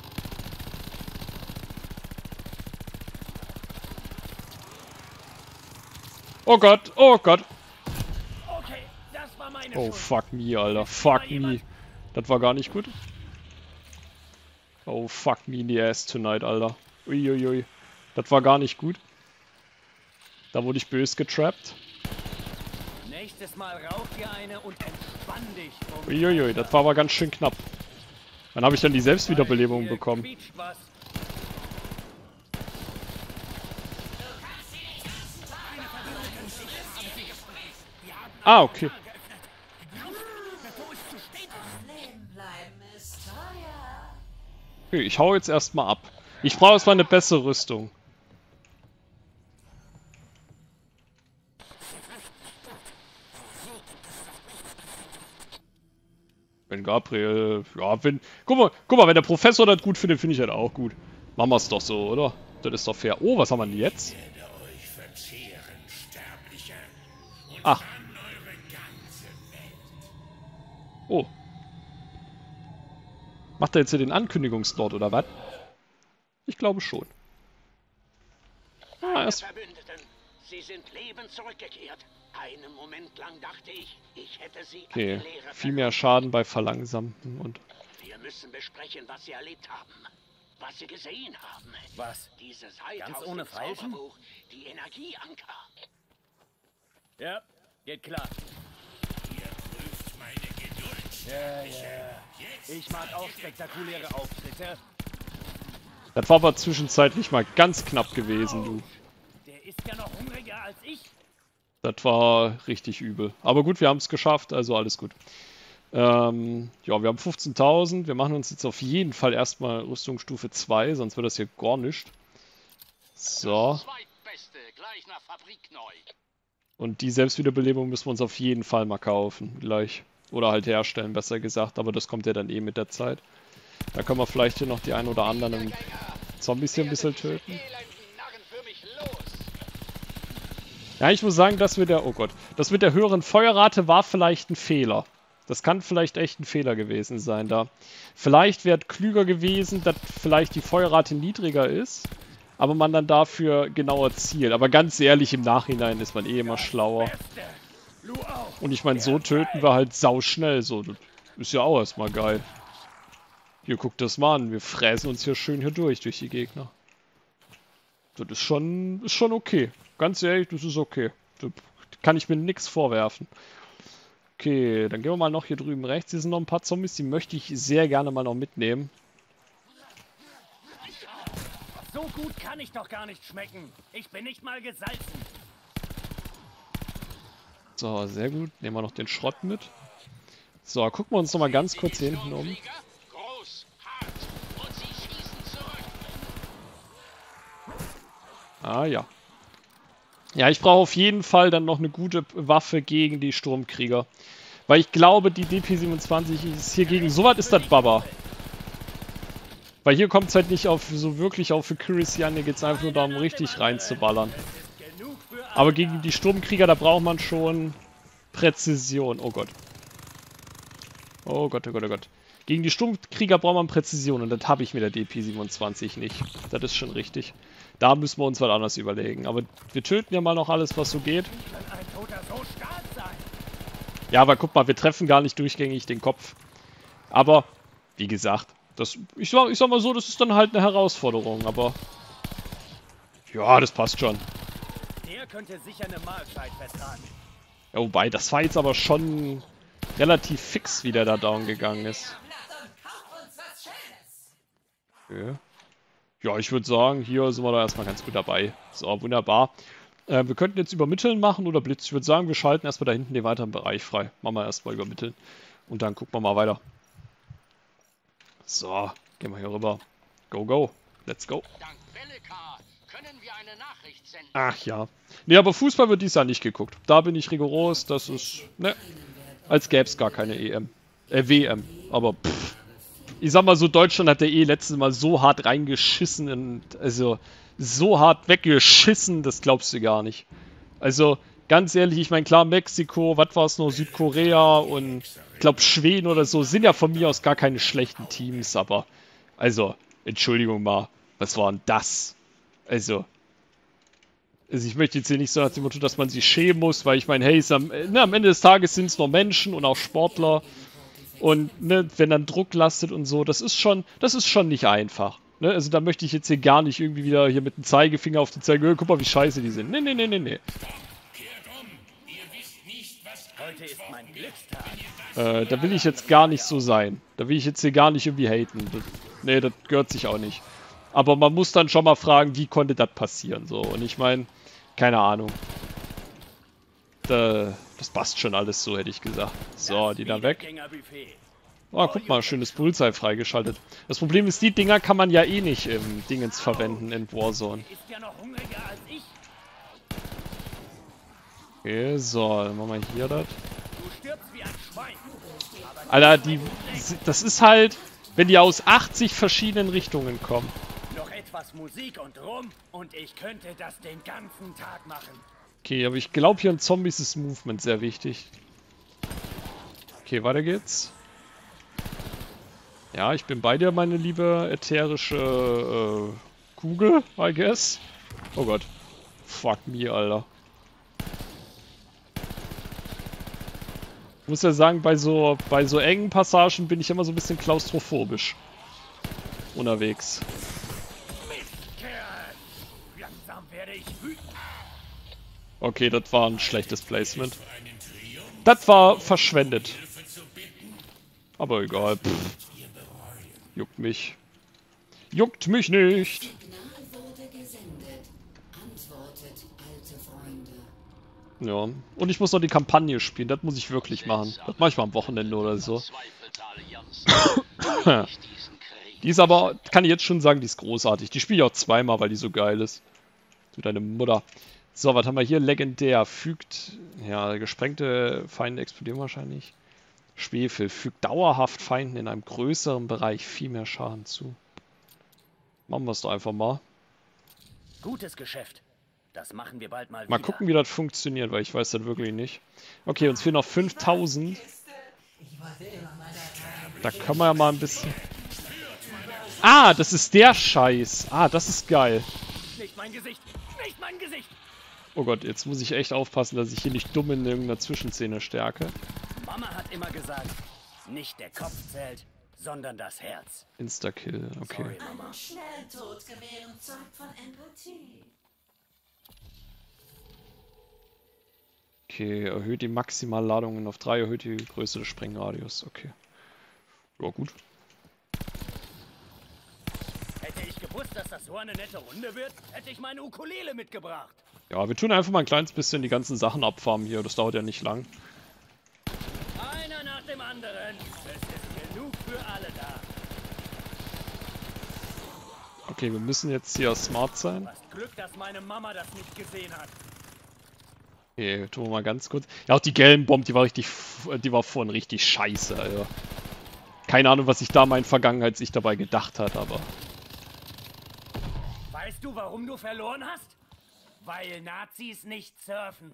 Speaker 1: Oh Gott, oh Gott.
Speaker 3: Okay, das war meine
Speaker 1: Oh
Speaker 3: Schuld.
Speaker 1: fuck me, Alter. Fuck me. Das war gar nicht gut. Oh fuck me in the ass tonight, Alter. Uiuiui. Das war gar nicht gut. Da wurde ich böse getrappt.
Speaker 3: Nächstes Mal rauch dir eine und entspann dich.
Speaker 1: Uiuiui, das war aber ganz schön knapp. Wann habe ich dann die Selbstwiederbelebung
Speaker 3: Hier
Speaker 1: bekommen?
Speaker 3: quietscht was.
Speaker 1: Ah, okay.
Speaker 4: Leben bleiben ist teuer.
Speaker 1: Okay, ich hau jetzt erstmal ab. Ich brauche erstmal eine bessere Rüstung. Wenn Gabriel... Ja, wenn... Guck mal, wenn der Professor das gut findet, finde ich das auch gut. Machen wir es doch so, oder? Das ist doch fair. Oh, was haben wir denn jetzt?
Speaker 5: Werde euch verzehren, Sterbliche. Und
Speaker 1: Ach.
Speaker 5: dann eure ganze Welt.
Speaker 1: Oh. Macht er jetzt hier den Ankündigungslord, oder was? Ich glaube schon. Ah,
Speaker 2: Meine
Speaker 1: erst...
Speaker 2: Verbündeten, sie sind lebend zurückgekehrt. Einen Moment lang dachte ich, ich hätte sie
Speaker 1: Okay,
Speaker 2: an die Leere
Speaker 1: viel mehr Schaden bei Verlangsamten und...
Speaker 2: Wir müssen besprechen, was sie erlebt haben. Was sie gesehen haben.
Speaker 3: Was?
Speaker 2: Diese Seite
Speaker 3: Ganz
Speaker 2: aus
Speaker 3: ohne
Speaker 2: dem
Speaker 3: Feilschen?
Speaker 2: Zauberbuch, die Energieanker.
Speaker 3: Ja, geht klar.
Speaker 5: Ihr prüft meine Geduld.
Speaker 3: Ja. Ich mag auch spektakuläre Auftritte.
Speaker 1: Das war aber zwischenzeitlich mal ganz knapp gewesen, du.
Speaker 3: Der ist ja noch hungriger als ich.
Speaker 1: Das war richtig übel. Aber gut, wir haben es geschafft, also alles gut. Ja, wir haben 15.000. Wir machen uns jetzt auf jeden Fall erstmal Rüstungsstufe 2, sonst wird das hier gar nicht. So.
Speaker 2: Zweitbeste, gleich nach Fabrik neu.
Speaker 1: Und die Selbstwiederbelebung müssen wir uns auf jeden Fall mal kaufen, gleich. Oder halt herstellen, besser gesagt. Aber das kommt ja dann eh mit der Zeit. Da können wir vielleicht hier noch die ein oder anderen Zombies hier ein bisschen töten.
Speaker 2: Elenden Narren für mich los.
Speaker 1: Ja, ich muss sagen, das mit der... Oh Gott. Das mit der höheren Feuerrate war vielleicht ein Fehler. Das kann vielleicht echt ein Fehler gewesen sein da. Vielleicht wäre es klüger gewesen, dass vielleicht die Feuerrate niedriger ist, aber man dann dafür genauer zielt. Aber ganz ehrlich, im Nachhinein ist man eh immer schlauer.
Speaker 3: Beste. Lu auch.
Speaker 1: Und ich meine, so töten wir halt sauschnell. So, das ist ja auch erstmal geil. Hier, guck das mal an. Wir fräsen uns hier schön hier durch die Gegner. Das ist schon okay. Ganz ehrlich, das ist okay. Da kann ich mir nichts vorwerfen. Okay, dann gehen wir mal noch hier drüben rechts. Hier sind noch ein paar Zombies, die möchte ich sehr gerne mal noch mitnehmen.
Speaker 3: So gut kann ich doch gar nicht schmecken. Ich bin nicht mal gesalzen.
Speaker 1: So, sehr gut. Nehmen wir noch den Schrott mit. So, gucken wir uns noch mal ganz kurz hier hinten um.
Speaker 2: Sturmflieger, groß, hart und sie schießen zurück.
Speaker 1: Ah ja. Ja, ich brauche auf jeden Fall dann noch eine gute Waffe gegen die Sturmkrieger. Weil ich glaube, die DP-27 ist hier gegen so was ist das Baba. Weil hier kommt es halt nicht auf so wirklich auf Accuracy an, hier geht es einfach nur darum, richtig reinzuballern. Aber gegen die Sturmkrieger, da braucht man schon Präzision. Oh Gott. Oh Gott, oh Gott, oh Gott. Gegen die Sturmkrieger braucht man Präzision und das habe ich mit der DP-27 nicht. Das ist schon richtig. Da müssen wir uns was anderes überlegen. Aber wir töten ja mal noch alles, was so geht. Ja, aber guck mal, wir treffen gar nicht durchgängig den Kopf. Aber, wie gesagt, ich sag mal so, das ist dann halt eine Herausforderung, aber... Ja, das passt schon.
Speaker 3: Der könnte sicher eine Mahlzeit vertragen.
Speaker 1: Ja, wobei, das war jetzt aber schon relativ fix, wie der da down gegangen ist. Okay. Ja, ich würde sagen, hier sind wir da erstmal ganz gut dabei. So, wunderbar. Wir könnten jetzt übermitteln machen oder Blitz. Ich würde sagen, wir schalten erstmal da hinten den weiteren Bereich frei. Machen wir erstmal übermitteln. Und dann gucken wir mal weiter. So, gehen wir hier rüber. Go, go. Let's go.
Speaker 2: Dank Belekar können wir eine Nachricht senden.
Speaker 1: Ach ja. Nee, aber Fußball wird dieses Jahr nicht geguckt. Da bin ich rigoros. Das ist, ne, als gäbe es gar keine WM. Aber pff. Ich sag mal so, Deutschland hat ja letztes Mal so hart reingeschissen. Also so hart weggeschissen, das glaubst du gar nicht. Also, ganz ehrlich, ich meine, klar, Mexiko, was war es noch, Südkorea und ich glaube Schweden oder so, sind ja von mir aus gar keine schlechten Teams, aber, also, Entschuldigung mal, was war denn das? Also ich möchte jetzt hier nicht so nach dem Motto, dass man sich schämen muss, weil ich meine, hey, am Ende des Tages sind es nur Menschen und auch Sportler und ne, wenn dann Druck lastet und so, das ist schon nicht einfach. Ne? Also da möchte ich jetzt hier gar nicht irgendwie wieder hier mit dem Zeigefinger auf die zeigen, guck mal, wie scheiße die sind. Nee.
Speaker 3: Heute ist mein Glückstag.
Speaker 1: Da will ich jetzt gar nicht so sein. Da will ich jetzt hier gar nicht irgendwie haten. Nee, das gehört sich auch nicht. Aber man muss dann schon mal fragen, wie konnte das passieren? So, und ich meine, keine Ahnung. Das passt schon alles so, hätte ich gesagt. So, die da weg. Oh, guck mal, schönes Bullseye freigeschaltet. Das Problem ist, die Dinger kann man ja eh nicht im Dingens verwenden in Warzone. Okay, so, dann machen wir hier das. Alter, das ist halt, wenn die aus 80 verschiedenen Richtungen kommen.
Speaker 3: Noch etwas Musik und Rum und ich könnte das den ganzen Tag machen.
Speaker 1: Okay, aber ich glaube, hier in Zombies ist Movement sehr wichtig. Okay, weiter geht's. Ja, ich bin bei dir, meine liebe ätherische Kugel, I guess. Oh Gott. Fuck me, Alter. Ich muss ja sagen, bei so engen Passagen bin ich immer so ein bisschen klaustrophobisch unterwegs. Okay, das war ein schlechtes Placement. Das war verschwendet. Aber egal. Pff. Juckt mich. Juckt mich nicht. Ja. Und ich muss noch die Kampagne spielen. Das muss ich wirklich machen. Das mache ich mal am Wochenende oder so. Die ist aber, kann ich jetzt schon sagen, die ist großartig. Die spiele ich auch zweimal, weil die so geil ist. Zu deiner Mutter. So, was haben wir hier? Legendär. Fügt, ja, gesprengte Feinde explodieren wahrscheinlich. Schwefel. Fügt dauerhaft Feinden in einem größeren Bereich viel mehr Schaden zu. Machen wir es doch einfach mal.
Speaker 3: Gutes Geschäft. Das machen wir bald mal wieder.
Speaker 1: Mal gucken, wie das funktioniert, weil ich weiß das wirklich nicht. Okay, uns fehlen noch 5000. Da können wir ja mal ein bisschen... Ah, das ist der Scheiß. Ah, das ist geil.
Speaker 3: Nicht mein Gesicht! Nicht mein Gesicht!
Speaker 1: Oh Gott, jetzt muss ich echt aufpassen, dass ich hier nicht dumm in irgendeiner Zwischenszene stärke.
Speaker 3: Mama hat immer gesagt, nicht der Kopf zählt, sondern das Herz.
Speaker 1: Insta-Kill, okay.
Speaker 3: Sorry, Mama.
Speaker 4: Schnelltod gewähren zeugt von Empathie.
Speaker 1: Okay, erhöht die Maximalladungen auf 3, erhöht die Größe des Sprengradius. Okay. Ja, gut.
Speaker 3: Hätte ich gewusst, dass das so eine nette Runde wird, hätte ich meine Ukulele mitgebracht.
Speaker 1: Ja, wir tun einfach mal ein kleines bisschen die ganzen Sachen abfarmen hier. Das dauert ja nicht lang.
Speaker 3: Einer nach dem anderen. Es ist genug für alle da.
Speaker 1: Okay, wir müssen jetzt hier smart sein.
Speaker 3: Was Glück, dass meine Mama das nicht gesehen hat.
Speaker 1: Okay, tun wir mal ganz kurz. Ja, auch die Gelbenbombe, die war vorhin richtig scheiße, Alter. Keine Ahnung, was sich da mein Vergangenheits-Ich dabei gedacht hat, aber...
Speaker 3: Weißt du, warum du verloren hast? Weil Nazis nicht surfen.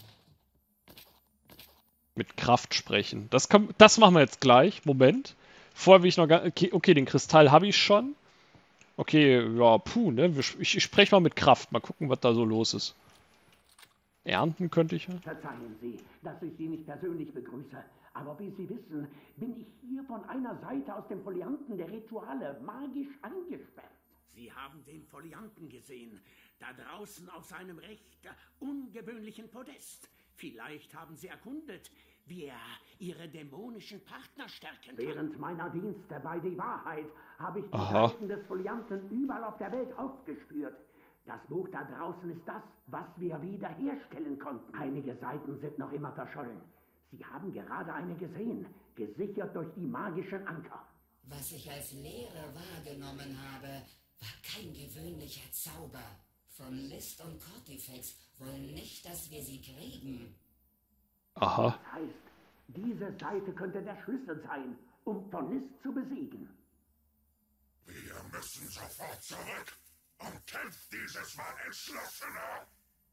Speaker 1: Mit Kraft sprechen. Das machen wir jetzt gleich. Moment. Vorher will ich noch gar... Okay, den Kristall habe ich schon. Okay, ja, puh, ne? Ich spreche mal mit Kraft. Mal gucken, was da so los ist. Ernten könnte ich ja.
Speaker 7: Verzeihen Sie, dass ich Sie nicht persönlich begrüße. Aber wie Sie wissen, bin ich hier von einer Seite aus dem Folianten der Rituale magisch eingesperrt. Sie haben den Folianten gesehen, da draußen auf seinem recht ungewöhnlichen Podest. Vielleicht haben Sie erkundet, wie er Ihre dämonischen Partner stärken kann. Während meiner Dienste bei die Wahrheit habe ich die Seiten des Folianten überall auf der Welt aufgespürt. Das Buch da draußen ist das, was wir wiederherstellen konnten. Einige Seiten sind noch immer verschollen. Sie haben gerade eine gesehen, gesichert durch die magischen Anker.
Speaker 6: Was ich als Lehre wahrgenommen habe, war kein gewöhnlicher Zauber. Von List und Cortifex wollen nicht, dass wir sie kriegen.
Speaker 1: Aha.
Speaker 7: Das heißt, diese Seite könnte der Schlüssel sein, um von List zu besiegen.
Speaker 5: Wir müssen sofort zurück und kämpft dieses Mal entschlossener.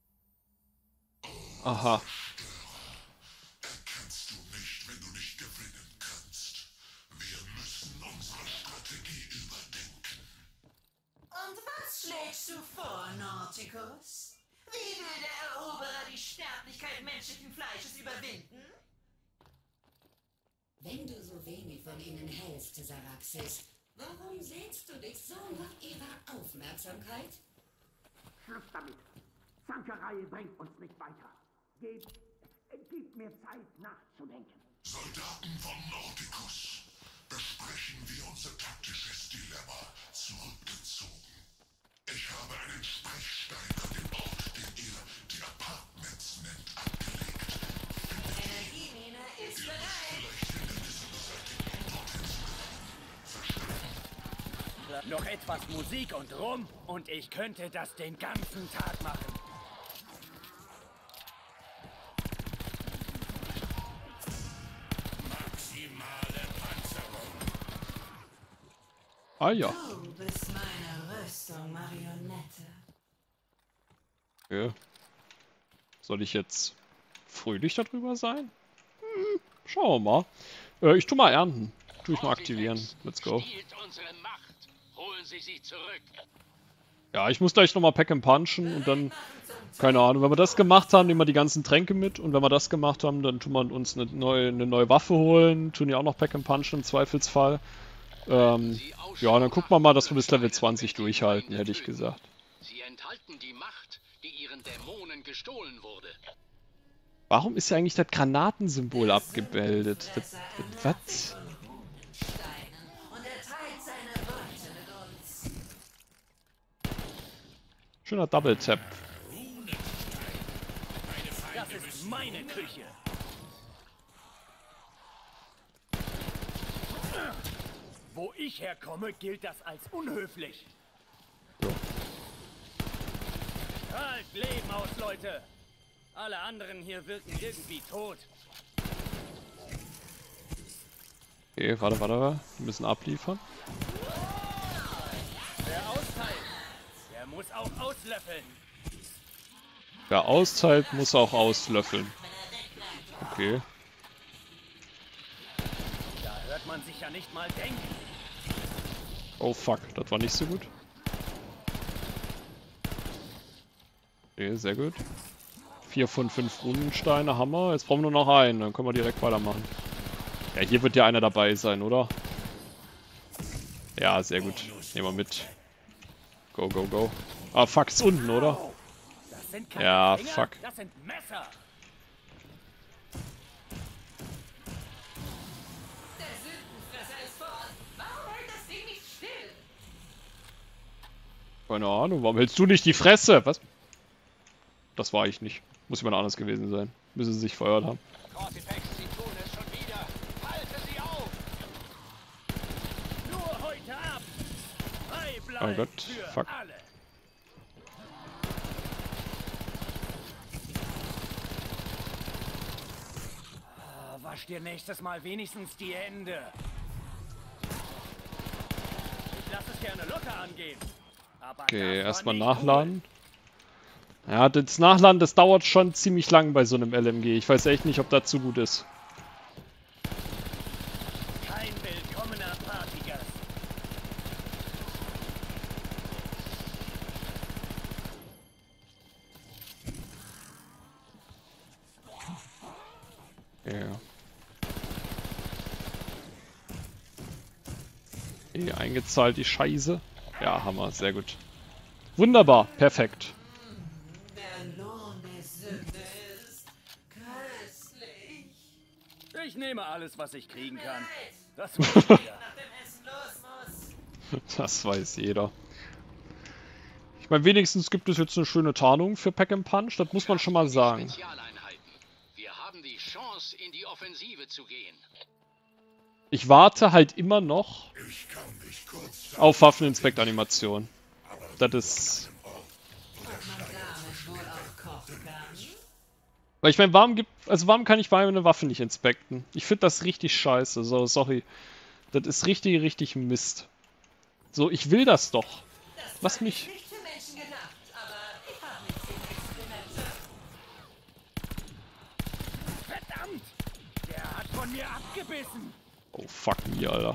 Speaker 1: Aha.
Speaker 5: Erkennst du nicht, wenn du nicht gewinnen kannst? Wir müssen unsere Strategie überdenken.
Speaker 4: Und was schlägst du vor, Nauticus? Wie will der Eroberer die Sterblichkeit menschlichen Fleisches überwinden?
Speaker 6: Wenn du so wenig von ihnen hältst, Saraxis, warum sehnst du dich so nach ihrer Aufmerksamkeit?
Speaker 7: Schluss damit. Zankerei bringt uns nicht weiter. Gib mir Zeit nachzudenken.
Speaker 5: Soldaten von Nauticus, besprechen wir unser taktisches Dilemma zurückgezogen. Ich habe einen Sprechstein an dem Ort, den ihr die Apartments nennt, abgelegt.
Speaker 4: Die Energiemine ist bereit.
Speaker 3: Noch etwas Musik und Rum und ich könnte das den ganzen Tag machen.
Speaker 2: Maximale Panzerung.
Speaker 1: Ah ja.
Speaker 4: Du bist meine Rüstung, Marionette.
Speaker 1: Okay. Soll ich jetzt fröhlich darüber sein? Schauen wir mal. Ich tu mal ernten. Tu ich mal aktivieren. Let's go.
Speaker 2: Stiehlt unsere Macht. Holen Sie sie zurück.
Speaker 1: Ja, ich muss gleich nochmal Pack and Punchen und dann, keine Ahnung, wenn wir das gemacht haben, nehmen wir die ganzen Tränke mit und wenn wir das gemacht haben, dann tun wir uns eine neue Waffe holen, tun ja auch noch Pack and Punchen im Zweifelsfall. Ja, dann gucken wir mal, dass wir bis Level 20 durchhalten, hätte ich gesagt.
Speaker 2: Sie enthalten die Macht, die ihren Dämonen gestohlen wurde.
Speaker 1: Warum ist ja eigentlich das Granatensymbol abgebildet? Was?
Speaker 4: Und er teilt seine Beute mit uns.
Speaker 1: Schöner Double Tap.
Speaker 3: Das ist meine Küche. Wo ich herkomme, gilt das als unhöflich. Halt Leben aus, Leute! Alle anderen hier wirken irgendwie tot.
Speaker 1: Okay, warte. Wir müssen abliefern.
Speaker 3: Wer austeilt, der muss auch auslöffeln.
Speaker 1: Wer austeilt, muss auch auslöffeln. Okay.
Speaker 3: Da hört man sich ja nicht mal denken.
Speaker 1: Oh fuck, das war nicht so gut. Okay, sehr gut. 4 von 5 Runensteine haben wir. Jetzt brauchen wir nur noch einen, dann können wir direkt weitermachen. Ja, hier wird ja einer dabei sein, oder? Ja, sehr gut. Nehmen wir mit. Go. Ah, fuck, ist unten, oder?
Speaker 3: Das sind keine
Speaker 1: Ja,
Speaker 3: Finger,
Speaker 1: fuck.
Speaker 3: Das sind Messer.
Speaker 4: Der Sündenfresser ist vor uns. Warum hält das Ding nicht still?
Speaker 1: Keine Ahnung, warum hältst du nicht die Fresse? Was? Das war ich nicht. Muss jemand anders gewesen sein. Müssen sie sich verhört haben.
Speaker 2: Cortifex, Sie tun es schon wieder. Halte sie auf!
Speaker 3: Nur heute Abend. Frei
Speaker 1: Oh
Speaker 3: bleiben
Speaker 1: Gott,
Speaker 3: für
Speaker 1: fuck.
Speaker 3: alle. dir nächstes Mal wenigstens die Hände. Ich lasse es gerne locker angehen. Aber
Speaker 1: Okay,
Speaker 3: das war
Speaker 1: erstmal
Speaker 3: nicht
Speaker 1: nachladen. Ja, das Nachladen, das dauert schon ziemlich lang bei so einem LMG. Ich weiß echt nicht, ob das so gut ist.
Speaker 3: Cool. Kein willkommener Partygast.
Speaker 1: Ja. Okay, eingezahlt die Scheiße. Ja, Hammer, sehr gut. Wunderbar, perfekt.
Speaker 4: Der Lohn der Sünde ist köstlich.
Speaker 3: Ich nehme alles, was ich kriegen kann. Das
Speaker 4: Nach dem Essen los muss.
Speaker 1: Das weiß jeder. Ich meine, wenigstens gibt es jetzt eine schöne Tarnung für Pack and Punch, das muss man schon mal sagen.
Speaker 2: Spezialeinheiten. Wir haben die Chance, in die Offensive zu gehen.
Speaker 1: Ich warte halt immer noch
Speaker 5: Ich kann mich kurz
Speaker 1: auf Waffeninspekt-Animation. Das ist...
Speaker 4: Damit wohl auch kochen kann.
Speaker 1: Weil ich meine, warum kann ich meine Waffe nicht inspekten? Ich finde das richtig scheiße, so, sorry. Das ist richtig, richtig Mist. So, ich will das doch. Lass mich...
Speaker 4: Nicht für Menschen gedacht, aber ich habe nicht viele Experimente.
Speaker 3: Verdammt! Der hat von mir abgebissen.
Speaker 1: Oh, fuck me, Alter.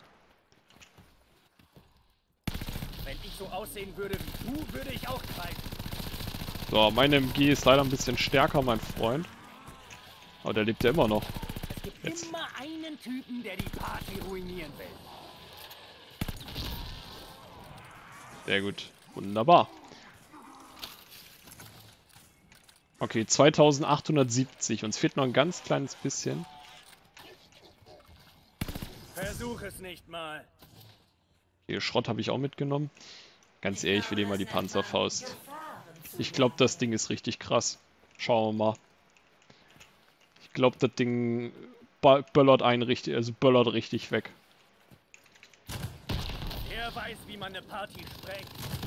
Speaker 3: Wenn ich so aussehen würde wie du, würde ich auch greifen.
Speaker 1: So, meine MG ist leider ein bisschen stärker, mein Freund. Aber der lebt ja immer noch.
Speaker 3: Es gibt
Speaker 1: Jetzt.
Speaker 3: immer einen Typen, der die Party ruinieren will.
Speaker 1: Sehr gut. Wunderbar. Okay, 2870. Uns fehlt noch ein ganz kleines bisschen.
Speaker 3: Versuch es nicht mal.
Speaker 1: Hier, Schrott habe ich auch mitgenommen. Ganz ehrlich, wir nehmen mal die Panzerfaust. Ich glaube, das Ding ist richtig krass. Schauen wir mal. Ich glaube, das Ding böllert böllert richtig weg.
Speaker 3: Er weiß, wie man eine Party sprengt.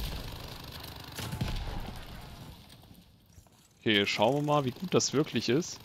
Speaker 1: Okay, schauen wir mal, wie gut das wirklich ist.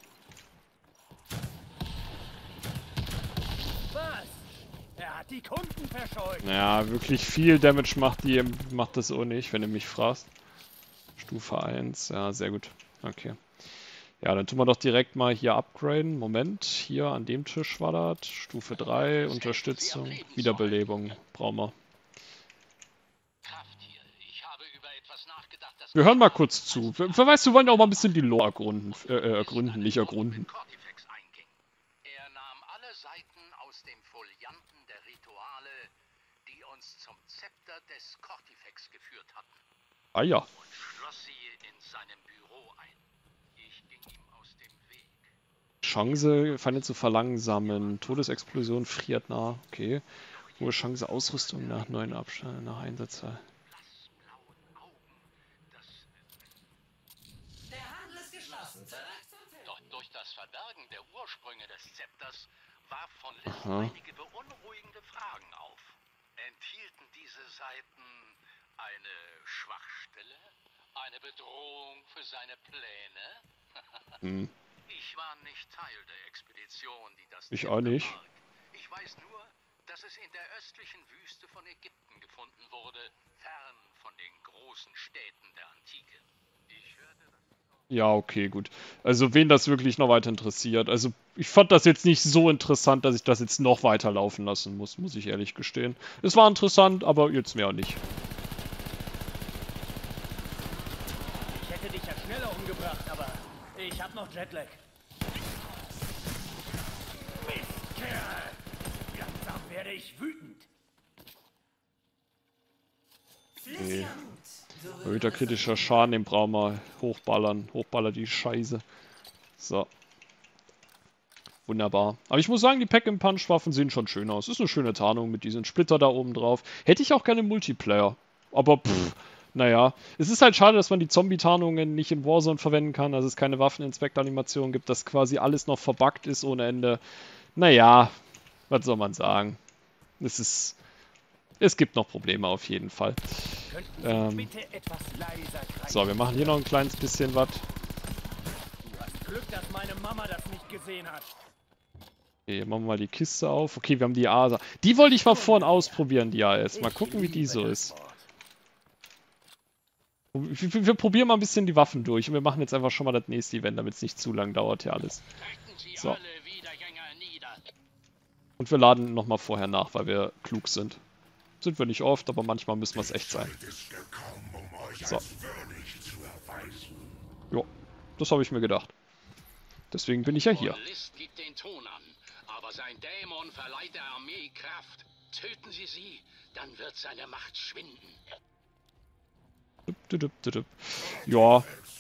Speaker 3: Was? Er hat die Kunden verscheucht.
Speaker 1: Naja, wirklich viel Damage macht das auch nicht, wenn du mich fragst. Stufe 1, ja, sehr gut. Okay. Ja, dann tun wir doch direkt mal hier upgraden. Moment, hier an dem Tisch war das. Stufe 3, Unterstützung, Wiederbelebung brauchen wir.
Speaker 2: Krafttier, ich habe über etwas nachgedacht, das
Speaker 1: Wir hören mal kurz zu. Wer weiß, wir wollen ja auch mal ein bisschen die Lore ergründen, nicht ergründen.
Speaker 2: Cortifex einging. Er nahm alle Seiten aus dem Folianten der Rituale, die uns zum Zepter des Cortifex geführt hatten,
Speaker 1: Ah ja.
Speaker 2: und schloss sie in seinem Büro ein. Ich ging ihm aus dem Weg.
Speaker 1: Chance, Feinde zu verlangsamen. Todesexplosion friert nah. Okay. Hohe Chance, Ausrüstung nach neuen Abstand, nach Einsatzzahl.
Speaker 2: Blauen Augen, das
Speaker 4: Der Handel ist geschlossen. Zurück zum Film.
Speaker 2: Doch durch das Verbergen der Ursprünge des Zepters warf von List
Speaker 1: Aha.
Speaker 2: einige beunruhigende Fragen auf. Enthielten diese Seiten eine Schwachstelle? Eine Bedrohung für seine Pläne?
Speaker 1: Hm.
Speaker 2: Ich war nicht Teil der Expedition, die das
Speaker 1: Ich
Speaker 2: Zepter
Speaker 1: auch nicht.
Speaker 2: barg. Ich weiß nur, dass es in der östlichen Wüste von Ägypten gefunden wurde, fern von den großen Städten der Antike. Ich hörte das.
Speaker 1: Ja, okay, gut. Also wen das wirklich noch weiter interessiert. Also ich fand das jetzt nicht so interessant, dass ich das jetzt noch weiter laufen lassen muss ich ehrlich gestehen. Es war interessant, aber jetzt mehr nicht.
Speaker 3: Ich hätte dich ja schneller umgebracht, aber ich hab noch Jetlag. Mistkerl! Langsam werde ich wütend.
Speaker 1: Nee. Erhöhter kritischer Schaden, den brauchen wir. Hochballern. Hochballer die Scheiße. So. Wunderbar. Aber ich muss sagen, die Pack-and-Punch-Waffen sehen schon schön aus. Ist eine schöne Tarnung mit diesen Splitter da oben drauf. Hätte ich auch gerne im Multiplayer. Aber naja. Es ist halt schade, dass man die Zombie-Tarnungen nicht in Warzone verwenden kann, dass es keine Waffeninspekt-Animation gibt, dass quasi alles noch verbuggt ist ohne Ende. Naja, was soll man sagen? Es gibt noch Probleme auf jeden Fall.
Speaker 3: Könnten Sie bitte etwas leiser kreisen?
Speaker 1: So, wir machen hier noch ein kleines bisschen was.
Speaker 3: Du hast Glück, dass meine Mama das nicht gesehen hat.
Speaker 1: Okay, machen wir mal die Kiste auf. Okay, wir haben die ASA. Die wollte ich mal vorhin ausprobieren, die AS. Mal gucken, wie die so ist. Wir probieren mal ein bisschen die Waffen durch. Und wir machen jetzt einfach schon mal das nächste Event, damit es nicht zu lang dauert hier alles. So. Und wir laden nochmal vorher nach, weil wir klug sind. Sind wir nicht oft, aber manchmal müssen wir es echt sein. So. Jo, das habe ich mir gedacht. Deswegen bin ich ja hier.
Speaker 2: List gibt den Ton an, aber sein Dämon verleiht der Armee Kraft. Töten Sie sie, dann wird seine Macht schwinden.
Speaker 1: Ja.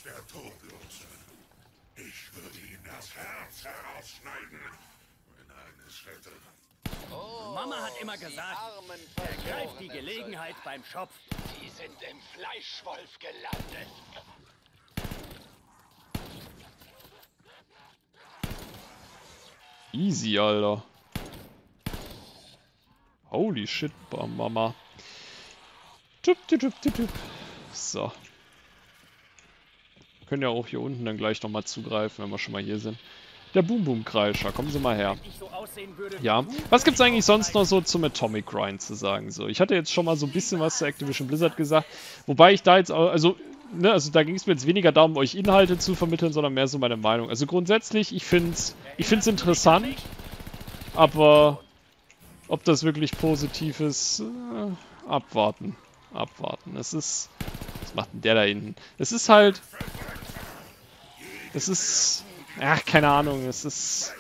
Speaker 5: Ich würde ihm das Herz herausschneiden, wenn er eines hätte.
Speaker 3: Mama hat immer gesagt, ergreift die Gelegenheit beim Schopf.
Speaker 2: Sie sind im Fleischwolf gelandet.
Speaker 1: Easy, Alter. Holy shit, Mama. So. Wir können ja auch hier unten dann gleich nochmal zugreifen, wenn wir schon mal hier sind. Der Boom-Boom-Kreischer, kommen Sie mal her. Ja, was gibt's eigentlich sonst noch so zum Atomic Grind zu sagen? So, ich hatte jetzt schon mal so ein bisschen was zu Activision Blizzard gesagt, wobei ich da jetzt auch, also da ging es mir jetzt weniger darum, euch Inhalte zu vermitteln, sondern mehr so meine Meinung. Also grundsätzlich, ich find's interessant, aber ob das wirklich positiv ist, abwarten. Was macht denn der da hinten? Es ist halt, ach, keine Ahnung, es ist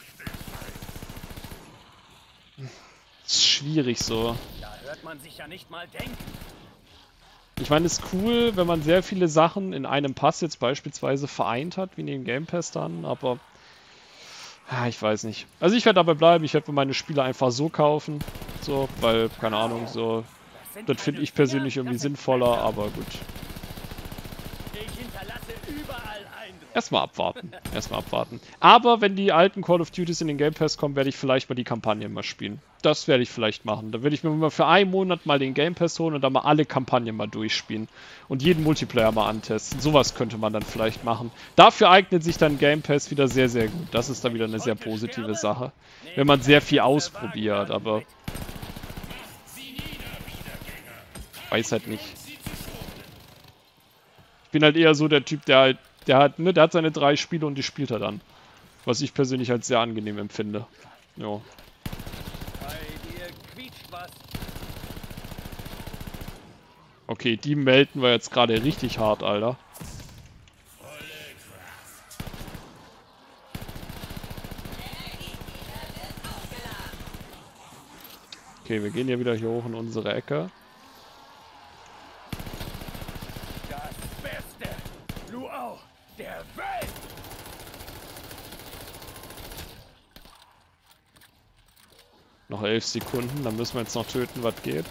Speaker 1: schwierig so.
Speaker 3: Da hört man sich ja nicht mal denken.
Speaker 1: Ich meine, es ist cool, wenn man sehr viele Sachen in einem Pass jetzt beispielsweise vereint hat, wie in dem Game Pass dann, aber ja, ich weiß nicht. Also ich werde dabei bleiben, ich werde mir meine Spiele einfach so kaufen, so, weil, keine Ahnung, so, das finde ich persönlich irgendwie sinnvoller, aber gut.
Speaker 3: Ich hinterlasse überall Eindruck.
Speaker 1: Erstmal abwarten. Aber wenn die alten Call of Duties in den Game Pass kommen, werde ich vielleicht mal die Kampagnen mal spielen. Das werde ich vielleicht machen. Da werde ich mir mal für einen Monat mal den Game Pass holen und dann mal alle Kampagnen mal durchspielen. Und jeden Multiplayer mal antesten. Sowas könnte man dann vielleicht machen. Dafür eignet sich dann Game Pass wieder sehr, sehr gut. Das ist dann wieder eine sehr positive Sache. Wenn man sehr viel ausprobiert, aber weiß halt nicht. Ich bin halt eher so der Typ, der hat seine 3 Spiele und die spielt er dann. Was ich persönlich als sehr angenehm empfinde. Jo.
Speaker 3: Bei dir quietscht was.
Speaker 1: Okay, die melden wir jetzt gerade richtig hart, Alter. Okay, wir gehen hier wieder hier hoch in unsere Ecke.
Speaker 3: Das Beste. Luau der Welt.
Speaker 1: Noch 11 Sekunden, dann müssen wir jetzt noch töten, was geht.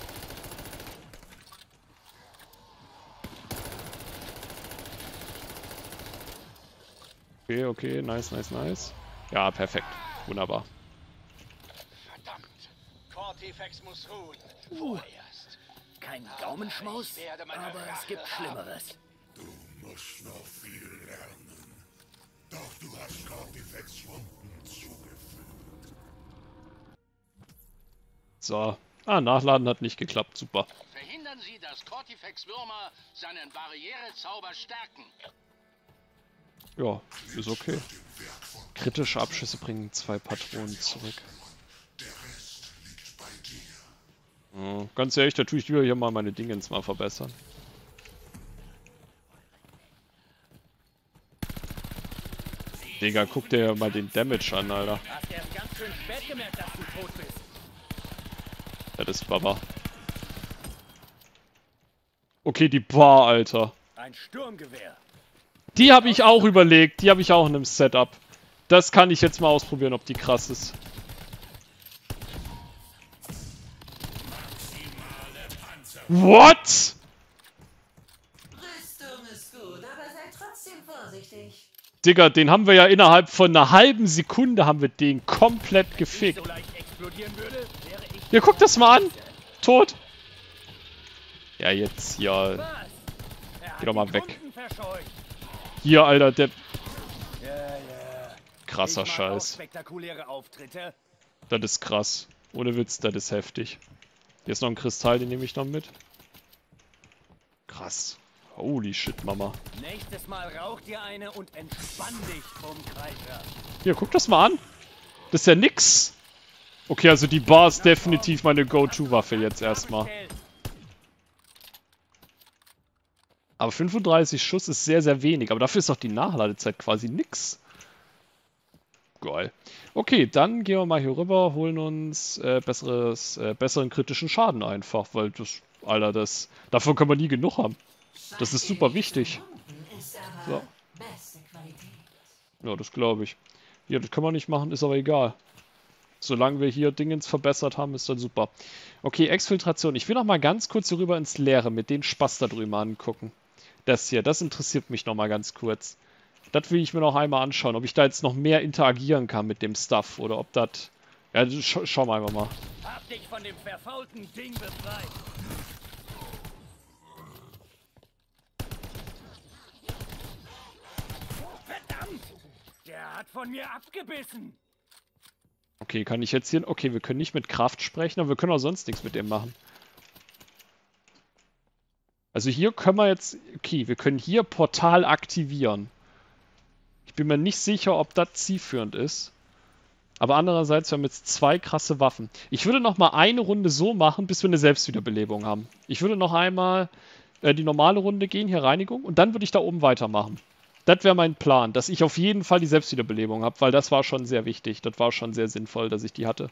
Speaker 1: Okay, nice. Ja, perfekt. Wunderbar.
Speaker 2: Verdammt. Cortifex muss ruhen. Vorerst.
Speaker 3: Kein Gaumenschmaus, aber es gibt Schlimmeres.
Speaker 5: Du musst noch viel lernen. Doch du hast Cortifex Wunden zugefügt.
Speaker 1: So. Nachladen hat nicht geklappt. Super.
Speaker 2: Verhindern Sie, dass Cortifex-Würmer seinen Barrierezauber stärken.
Speaker 1: Ja, ist okay. Kritische Abschüsse bringen 2 Patronen zurück.
Speaker 5: Der Rest liegt bei dir.
Speaker 1: Ja, ganz ehrlich, da tue ich lieber hier mal meine Dingens mal verbessern. Digga, guck dir ja mal den Damage an, Alter.
Speaker 3: Hast erst ganz schön spät gemerkt, dass du tot bist.
Speaker 1: Das ist Baba. Okay, die Bar, Alter.
Speaker 3: Ein Sturmgewehr.
Speaker 1: Die habe ich auch überlegt. Die habe ich auch in einem Setup. Das kann ich jetzt mal ausprobieren, ob die krass ist. What?
Speaker 4: Rüstung ist gut, aber sei trotzdem vorsichtig.
Speaker 1: Digga, den haben wir ja innerhalb von einer halben Sekunde haben wir den komplett gefickt.
Speaker 3: So leicht explodieren würde, wäre ich...
Speaker 1: Ja, guck das mal an. Tot. Ja, jetzt hier.
Speaker 3: Was?
Speaker 1: Geh doch mal weg.
Speaker 3: Kunden verscheucht.
Speaker 1: Hier, Alter, der...
Speaker 3: Ja.
Speaker 1: Krasser
Speaker 3: Ich mag auch
Speaker 1: Scheiß.
Speaker 3: spektakuläre Auftritte.
Speaker 1: Das ist krass. Ohne Witz, das ist heftig. Hier ist noch ein Kristall, den nehme ich noch mit. Krass. Holy shit, Mama.
Speaker 3: Nächstes Mal raucht ihr eine und entspann dich, Umkreiter.
Speaker 1: Hier, guck das mal an. Das ist ja nix. Okay, also die Bar ist definitiv meine Go-To-Waffe jetzt erstmal. Aber 35 Schuss ist sehr, sehr wenig. Aber dafür ist doch die Nachladezeit quasi nix. Geil. Okay, dann gehen wir mal hier rüber, holen uns besseren kritischen Schaden einfach. Weil das, Alter, davon können wir nie genug haben. Das ist super wichtig. So. Ja, das glaube ich. Ja, das können wir nicht machen, ist aber egal. Solange wir hier Dingens verbessert haben, ist dann super. Okay, Exfiltration. Ich will noch mal ganz kurz hier rüber ins Leere mit den Spaß da drüben angucken. Das hier, das interessiert mich noch mal ganz kurz. Das will ich mir noch einmal anschauen, ob ich da jetzt noch mehr interagieren kann mit dem Stuff oder ob das... Ja, schauen wir einfach mal.
Speaker 3: Hab dich von dem verfaulten Ding befreit. Verdammt! Der hat von mir abgebissen.
Speaker 1: Okay, kann ich jetzt hier... Okay, wir können nicht mit Kraft sprechen, aber wir können auch sonst nichts mit dem machen. Also hier können wir jetzt... Okay, wir können hier Portal aktivieren. Ich bin mir nicht sicher, ob das zielführend ist. Aber andererseits, wir haben jetzt 2 krasse Waffen. Ich würde noch mal eine Runde so machen, bis wir eine Selbstwiederbelebung haben. Ich würde noch einmal die normale Runde gehen, hier Reinigung, und dann würde ich da oben weitermachen. Das wäre mein Plan, dass ich auf jeden Fall die Selbstwiederbelebung habe, weil das war schon sehr wichtig. Das war schon sehr sinnvoll, dass ich die hatte.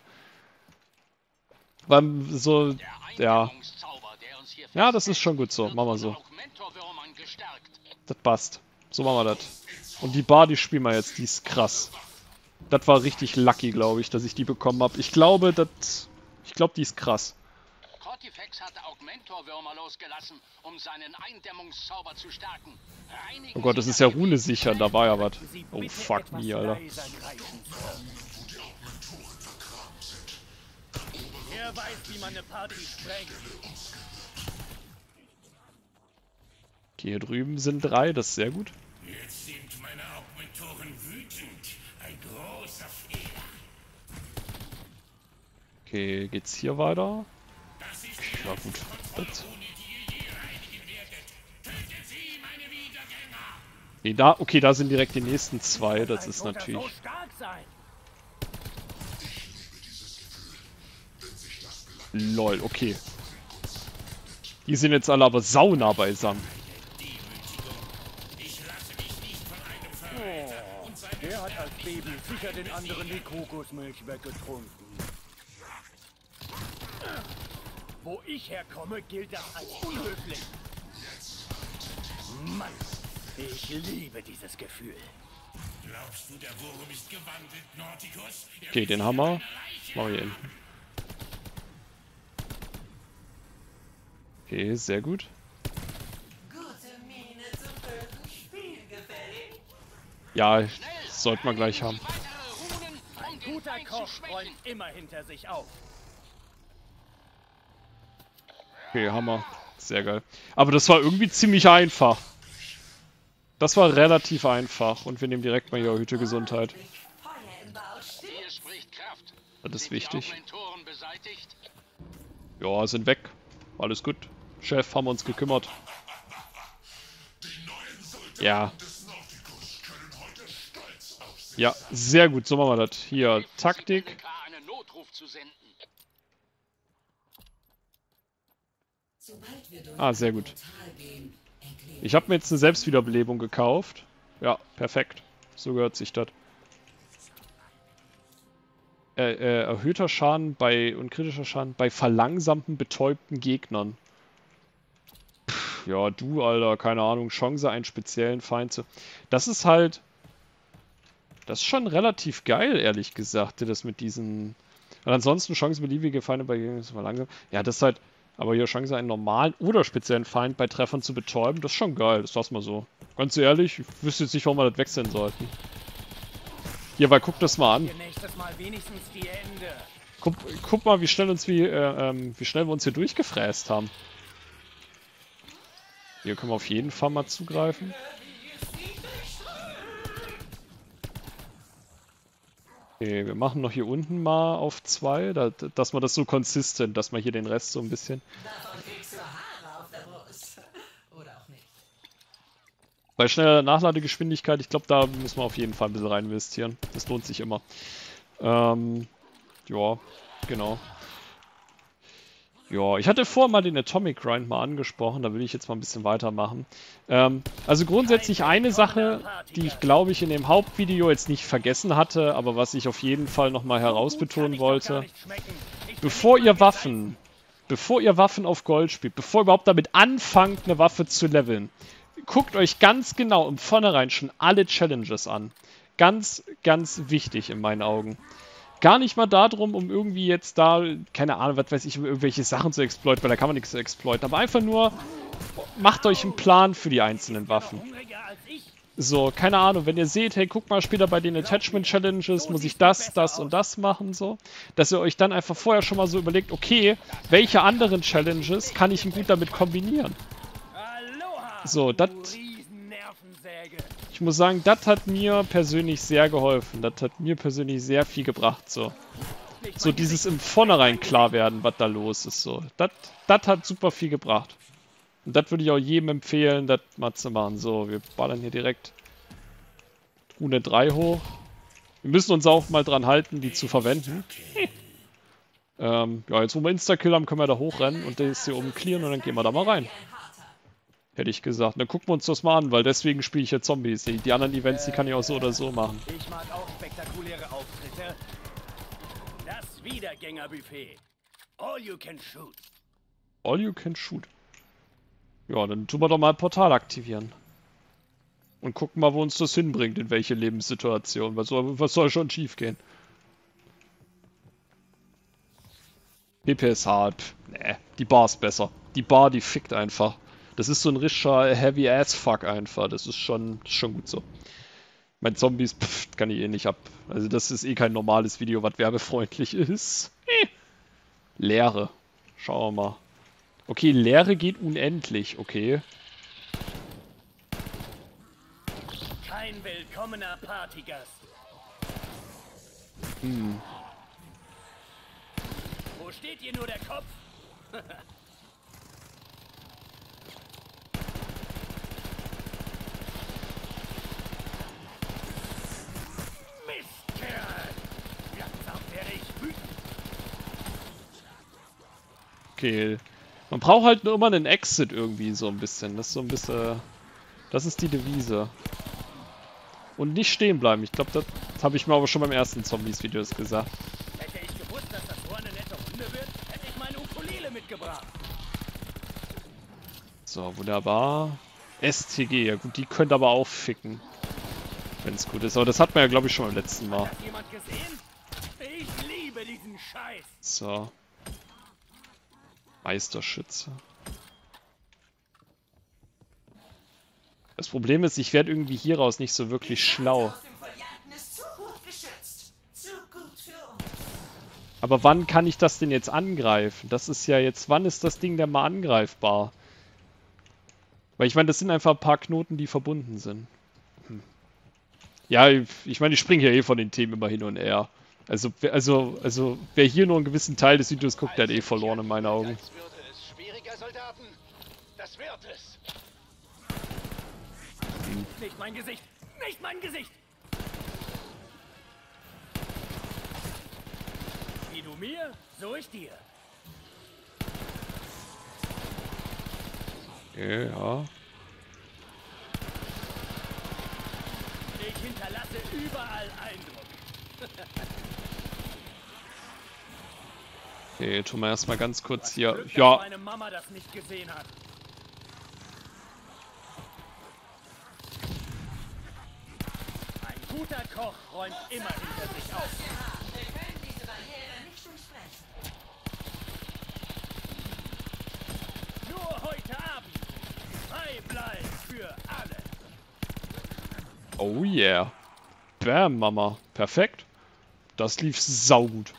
Speaker 1: Weil so, ja. Ja, das ist schon gut so. Machen wir so. Das passt. So machen wir das. Und die Bar, die spielen wir jetzt. Die ist krass. Das war richtig lucky, glaube ich, dass ich die bekommen habe. Ich glaube, die ist krass.
Speaker 2: Cortifex hatte Augmentorwürmer losgelassen, um seinen Eindämmungszauber zu stärken.
Speaker 1: Oh Gott, das ist ja Rune sichern. Da war ja was. Oh, fuck me, Alter.
Speaker 3: Er weiß, wie man eine Party sprengt.
Speaker 1: Okay, hier drüben sind 3. Das ist sehr gut.
Speaker 5: Jetzt sind meine Augmentoren wütend. Ein großer Fehler.
Speaker 1: Okay, geht's hier weiter? Okay, ja gut. Das. Okay, da sind direkt die nächsten 2. Das ist natürlich... Lol, okay. Die sind jetzt alle aber saunah beisammen.
Speaker 3: Der hat als Baby sicher den anderen die Kokosmilch weggetrunken. Wo ich herkomme, gilt das als unhöflich. Mann, ich liebe dieses Gefühl.
Speaker 5: Glaubst du, der Wurm ist gewandelt, Nauticus?
Speaker 1: Okay, den haben wir. Machen wir hier hinten. Okay, sehr gut.
Speaker 4: Gute Miene zum bösen Spiel, gefällig?
Speaker 1: Ja, sollte man gleich haben.
Speaker 3: Ein guter Koch räumt immer hinter sich auf.
Speaker 1: Okay, Hammer. Sehr geil. Aber das war irgendwie ziemlich einfach. Das war relativ einfach. Und wir nehmen direkt mal hier Hüte Gesundheit.
Speaker 4: Feuer im Bauch steht.
Speaker 2: Hier spricht Kraft.
Speaker 1: Das ist
Speaker 2: Sind die
Speaker 1: wichtig.
Speaker 2: Augmentoren beseitigt?
Speaker 1: Ja, sind weg. Alles gut. Chef, haben wir uns gekümmert. Ja. Ja, sehr gut. So machen wir das. Hier, Taktik.
Speaker 2: Einen Notruf zu senden.
Speaker 1: Ah, sehr gut. Ich habe mir jetzt eine Selbstwiederbelebung gekauft. Ja, perfekt. So gehört sich das. Erhöhter Schaden und kritischer Schaden bei verlangsamten, betäubten Gegnern. Pff, ja, du, Alter, keine Ahnung. Chance, einen speziellen Feind zu... Das ist halt... Das ist schon relativ geil, ehrlich gesagt, das mit diesen... Und ansonsten Chance, beliebige Feinde bei Gegnern zu verlangsamen. Ja, das ist halt... Aber hier Chance, einen normalen oder speziellen Feind bei Treffern zu betäuben, das ist schon geil. Das lassen wir so. Ganz ehrlich, ich wüsste jetzt nicht, warum wir das wechseln sollten. Hier, weil guck das mal an. Guck mal, wie schnell wir uns hier durchgefräst haben. Hier können wir auf jeden Fall mal zugreifen. Okay, wir machen noch hier unten mal auf 2, dass man das so consistent, dass man hier den Rest so ein bisschen...
Speaker 4: Davon kriegst du Haare auf der Brust. Oder auch nicht.
Speaker 1: Bei schneller Nachladegeschwindigkeit, ich glaube, da müssen wir auf jeden Fall ein bisschen rein investieren. Das lohnt sich immer. Ja, genau. Ja, ich hatte vorher mal den Atomic Grind mal angesprochen, da will ich jetzt mal ein bisschen weitermachen. Also grundsätzlich eine Sache, die ich glaube ich in dem Hauptvideo jetzt nicht vergessen hatte, aber was ich auf jeden Fall nochmal herausbetonen wollte. Bevor ihr Waffen auf Gold spielt, bevor ihr überhaupt damit anfangt, eine Waffe zu leveln, guckt euch ganz genau im Vornherein schon alle Challenges an. Ganz, ganz wichtig in meinen Augen. Gar nicht mal darum, um irgendwie jetzt da, keine Ahnung, was weiß ich, um irgendwelche Sachen zu exploiten, weil da kann man nichts exploiten. Aber einfach nur, macht euch einen Plan für die einzelnen Waffen. So, keine Ahnung, wenn ihr seht, hey, guck mal, später bei den Attachment Challenges muss ich das, das und das machen, so. Dass ihr euch dann einfach vorher schon mal so überlegt, okay, welche anderen Challenges kann ich denn gut damit kombinieren? So, das... Ich muss sagen, das hat mir persönlich sehr geholfen. Das hat mir persönlich sehr viel gebracht, so. So dieses im Vornherein klar werden, was da los ist, so. Das hat super viel gebracht. Und das würde ich auch jedem empfehlen, das mal zu machen. So, wir ballern hier direkt Rune 3 hoch. Wir müssen uns auch mal dran halten, die zu verwenden. Ja, jetzt wo wir Insta-Kill haben, können wir da hochrennen und das hier oben clearen und dann gehen wir da mal rein. Hätte ich gesagt. Dann gucken wir uns das mal an, weil deswegen spiele ich ja Zombies. Die anderen Events, die kann ich auch so oder so machen.
Speaker 3: Ich mag auch spektakuläre Auftritte. Das Wiedergängerbuffet. All you can shoot.
Speaker 1: All you can shoot. Ja, dann tun wir doch mal ein Portal aktivieren. Und gucken mal, wo uns das hinbringt, in welche Lebenssituation. Was soll schon schief gehen? PPSH, nee, die Bar ist besser. Die Bar, die fickt einfach. Das ist so ein richtiger Heavy-Ass-Fuck einfach. Das ist schon gut so. Mein Zombies, kann ich eh nicht ab. Also das ist eh kein normales Video, was werbefreundlich ist. Leere. Schauen wir mal. Okay, Leere geht unendlich. Okay.
Speaker 3: Kein willkommener Partygast. Wo steht hier nur der Kopf?
Speaker 1: Okay. Man braucht halt nur immer einen Exit irgendwie so ein bisschen. Das ist so ein bisschen... Das ist die Devise. Und nicht stehen bleiben. Ich glaube, das habe ich mir aber schon beim ersten Zombies-Videos gesagt.
Speaker 3: Hätte ich gewusst, dass das so eine nette Runde wird, hätte ich meine Ukulele mitgebracht.
Speaker 1: So, wunderbar. STG, ja gut, die könnt aber auch ficken. Wenn es gut ist. Aber das hat man ja, glaube ich, schon beim letzten Mal.
Speaker 3: Hat das jemand gesehen? Ich liebe diesen Scheiß.
Speaker 1: So. Meisterschütze. Das Problem ist, ich werde irgendwie hieraus nicht so wirklich schlau. Aber wann kann ich das denn jetzt angreifen? Das ist ja jetzt, wann ist das Ding denn mal angreifbar? Weil ich meine, das sind einfach ein paar Knoten, die verbunden sind. Ja, ich meine, ich springe hier eh von den Themen immer hin und her. Also wer hier nur einen gewissen Teil des Videos guckt, der hat eh verloren in meinen Augen.
Speaker 3: Das wird es. Nicht mein Gesicht! Nicht mein Gesicht! Wie du mir, so ich dir.
Speaker 1: Okay, ja.
Speaker 3: Ich hinterlasse überall Eindruck.
Speaker 1: Okay, tun wir erstmal ganz kurz hier.
Speaker 3: Glück,
Speaker 1: Ja.
Speaker 3: dass meine Mama das nicht gesehen hat. Ein guter Koch räumt immer hinter sich auf.
Speaker 4: Wir können diese Barriere nicht durchbrechen.
Speaker 3: Nur heute Abend. Frei bleiben für alle.
Speaker 1: Oh yeah. Bam, Mama. Perfekt. Das lief saugut.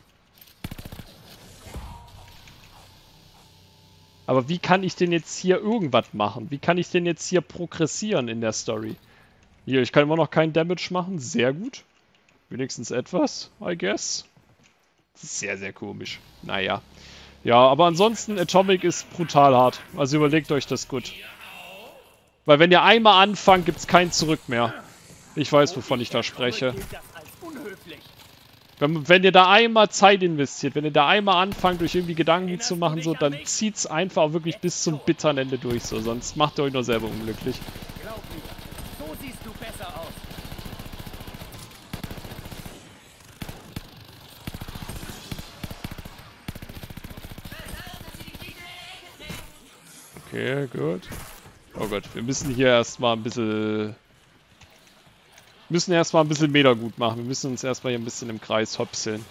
Speaker 1: Aber wie kann ich denn jetzt hier irgendwas machen? Wie kann ich denn jetzt hier progressieren in der Story? Hier, ich kann immer noch keinen Damage machen. Sehr gut. Wenigstens etwas, I guess. Das ist sehr, sehr komisch. Naja. Ja, aber ansonsten, Atomic ist brutal hart. Also überlegt euch das gut. Weil wenn ihr einmal anfangt, gibt es kein Zurück mehr. Ich weiß, wovon ich da spreche. Wenn ihr da einmal Zeit investiert, wenn ihr da einmal anfangt, euch irgendwie Gedanken zu machen, so, dann zieht's einfach wirklich bis zum bitteren Ende durch, so. Sonst macht ihr euch nur selber unglücklich.
Speaker 3: Glaub mir, so siehst du besser aus.
Speaker 1: Okay, gut. Oh Gott, wir müssen hier erstmal ein bisschen... Meter gut machen. Wir müssen uns erstmal hier ein bisschen im Kreis hopseln.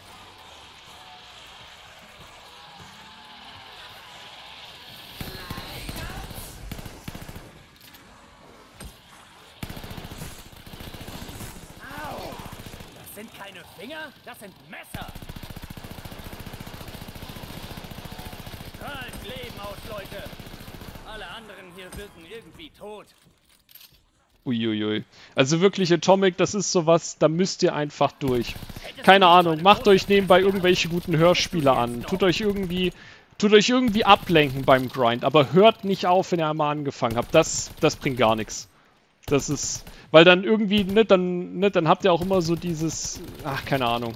Speaker 3: Au! Das sind keine Finger, das sind Messer. Strahlt Leben aus, Leute. Alle anderen hier wirken irgendwie tot.
Speaker 1: Uiuiui. Also wirklich Atomic, das ist sowas, da müsst ihr einfach durch. Keine Ahnung, macht euch nebenbei irgendwelche guten Hörspiele an. Tut euch irgendwie ablenken beim Grind, aber hört nicht auf, wenn ihr einmal angefangen habt. Das bringt gar nichts. Das ist, weil dann irgendwie, dann habt ihr auch immer so dieses, ach, keine Ahnung.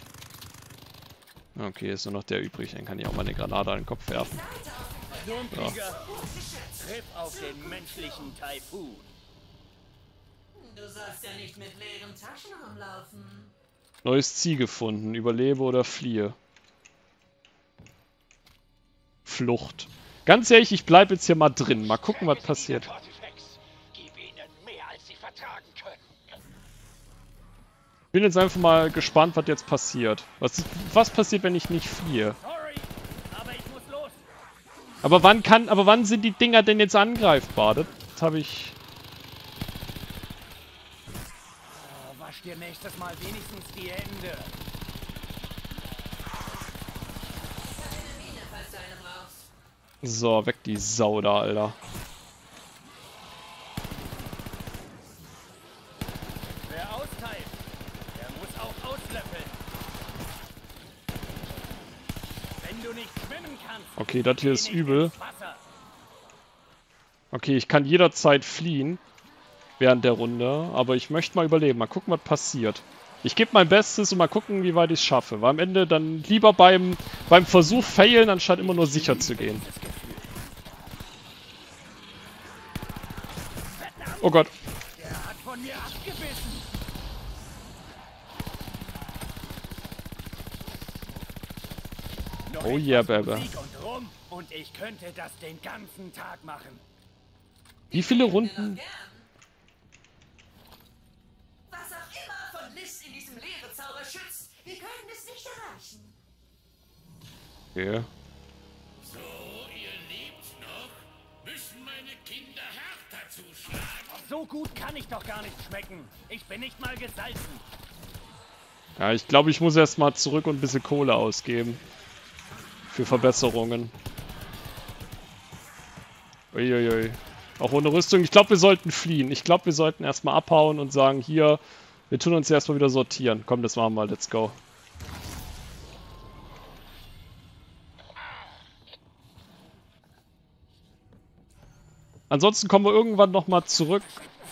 Speaker 1: Okay, ist nur noch der übrig, dann kann ich auch mal eine Granate an den Kopf werfen.
Speaker 3: Sturmkrieger, triff auf den menschlichen Taifun.
Speaker 4: Du sollst ja nicht mit leeren Taschen rumlaufen.
Speaker 1: Neues Ziel gefunden. Überlebe oder fliehe. Flucht. Ganz ehrlich, ich bleibe jetzt hier mal drin. Mal gucken, was passiert. Bin jetzt einfach mal gespannt, was jetzt passiert. Was passiert, wenn ich nicht fliehe?
Speaker 3: Sorry, aber ich muss los.
Speaker 1: Aber wann sind die Dinger denn jetzt angreifbar? Das habe ich...
Speaker 3: Wasch dir nächstes Mal wenigstens die Hände.
Speaker 1: So, weg die Sau da, Alter.
Speaker 3: Wer austeilt, der muss auch auslöffeln. Wenn du nicht schwimmen kannst,
Speaker 1: Okay, das hier ist
Speaker 3: geh nicht
Speaker 1: übel.
Speaker 3: ins Wasser.
Speaker 1: Okay, ich kann jederzeit fliehen. Während der Runde. Aber ich möchte mal überleben. Mal gucken, was passiert. Ich gebe mein Bestes und mal gucken, wie weit ich es schaffe. Weil am Ende dann lieber beim Versuch failen, anstatt immer nur sicher zu gehen. Oh Gott.
Speaker 3: Der hat von mir abgebissen. Noch
Speaker 1: Oh yeah,
Speaker 3: etwas
Speaker 1: Baby.
Speaker 3: Musik und rum und ich könnte das den ganzen Tag machen.
Speaker 1: Wie viele Runden?
Speaker 4: Was auch immer von Liz in diesem Lehrezauber schützt, wir können es nicht erreichen.
Speaker 1: Okay.
Speaker 5: So, ihr lebt noch? Müssen meine Kinder härter zuschlagen?
Speaker 3: So gut kann ich doch gar nicht schmecken. Ich bin nicht mal gesalzen.
Speaker 1: Ja, ich glaube, ich muss erstmal zurück und ein bisschen Kohle ausgeben. Für Verbesserungen. Uiuiui. Auch ohne Rüstung. Ich glaube, wir sollten fliehen. Ich glaube, wir sollten erstmal abhauen und sagen, hier, wir tun uns erstmal wieder sortieren. Komm, das machen wir. Let's go. Ansonsten kommen wir irgendwann nochmal zurück.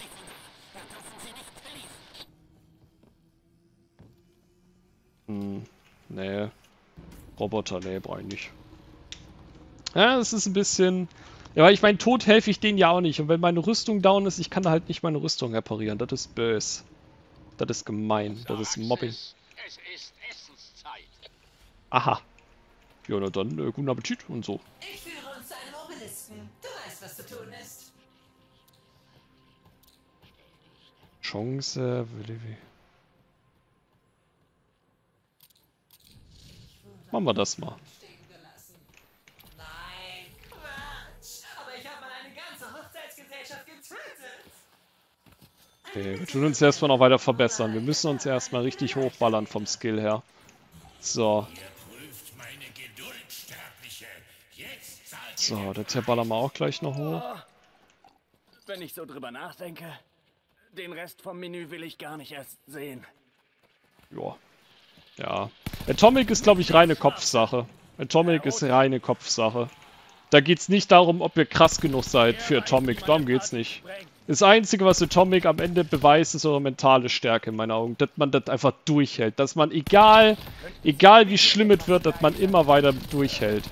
Speaker 1: Nee. Roboter, nee, brauche ich nicht. Ja, das ist ein bisschen... Ja, weil ich meine, tot helfe ich denen ja auch nicht. Und wenn meine Rüstung down ist, ich kann da halt nicht meine Rüstung reparieren. Das ist böse. Das ist gemein. Das ist Mobbing.
Speaker 2: Es ist Essenszeit.
Speaker 1: Aha. Ja, na dann, guten Appetit und so.
Speaker 4: Ich führe uns zu einem Obelisken. Du weißt, was zu tun ist.
Speaker 1: Chance... Machen wir das mal.
Speaker 4: Nein, Quatsch. Aber ich habe mal eine ganze Hochzeitsgesellschaft getötet.
Speaker 1: Okay, wir tun uns erstmal noch weiter verbessern. Wir müssen uns erstmal richtig hochballern vom Skill her. So. So, das hier ballern wir auch gleich noch hoch.
Speaker 3: Wenn ich so drüber nachdenke, den Rest vom Menü will ich gar nicht erst sehen.
Speaker 1: Ja. Ja. Atomic ist, glaube ich, reine Kopfsache. Atomic ist reine Kopfsache. Da geht's nicht darum, ob ihr krass genug seid für Atomic. Darum geht's nicht. Das Einzige, was Atomic am Ende beweist, ist eure mentale Stärke in meinen Augen. Dass man das einfach durchhält. Dass man, egal wie schlimm es wird, dass man immer weiter durchhält.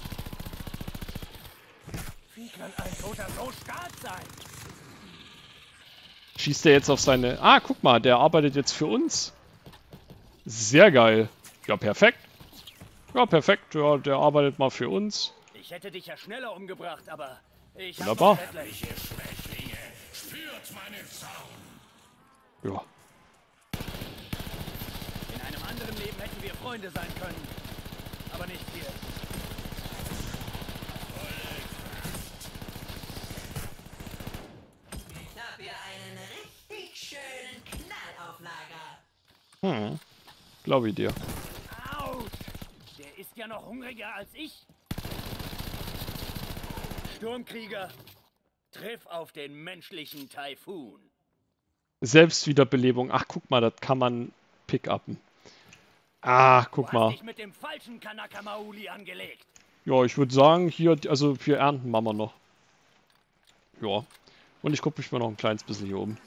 Speaker 3: Wie kann ein Toter so stark sein?
Speaker 1: Schießt er jetzt auf seine... Ah, guck mal, der arbeitet jetzt für uns. Sehr geil. Ja, perfekt. Ja, perfekt. Ja, der arbeitet mal für uns.
Speaker 3: Ich hätte dich ja schneller umgebracht, aber ich
Speaker 1: Wunderbar.
Speaker 3: hab noch etliche
Speaker 5: Schwächlinge, spürt meinen Zaun.
Speaker 1: Ja.
Speaker 3: In einem anderen Leben hätten wir Freunde sein können. Aber nicht hier.
Speaker 4: Ich hab hier einen richtig schönen Knall auf Lager.
Speaker 1: Glaube ich dir.
Speaker 3: Autsch! Der ist ja noch hungriger als ich. Sturmkrieger, triff auf den menschlichen Taifun.
Speaker 1: Selbstwiederbelebung. Ach, guck mal, das kann man pick-uppen. Ah, guck
Speaker 3: Du hast
Speaker 1: mal.
Speaker 3: dich mit dem falschen Kanaka Mauli angelegt.
Speaker 1: Ja, ich würde sagen, hier, also wir ernten machen wir noch. Ja. Und ich gucke mich mal noch ein kleines bisschen hier oben.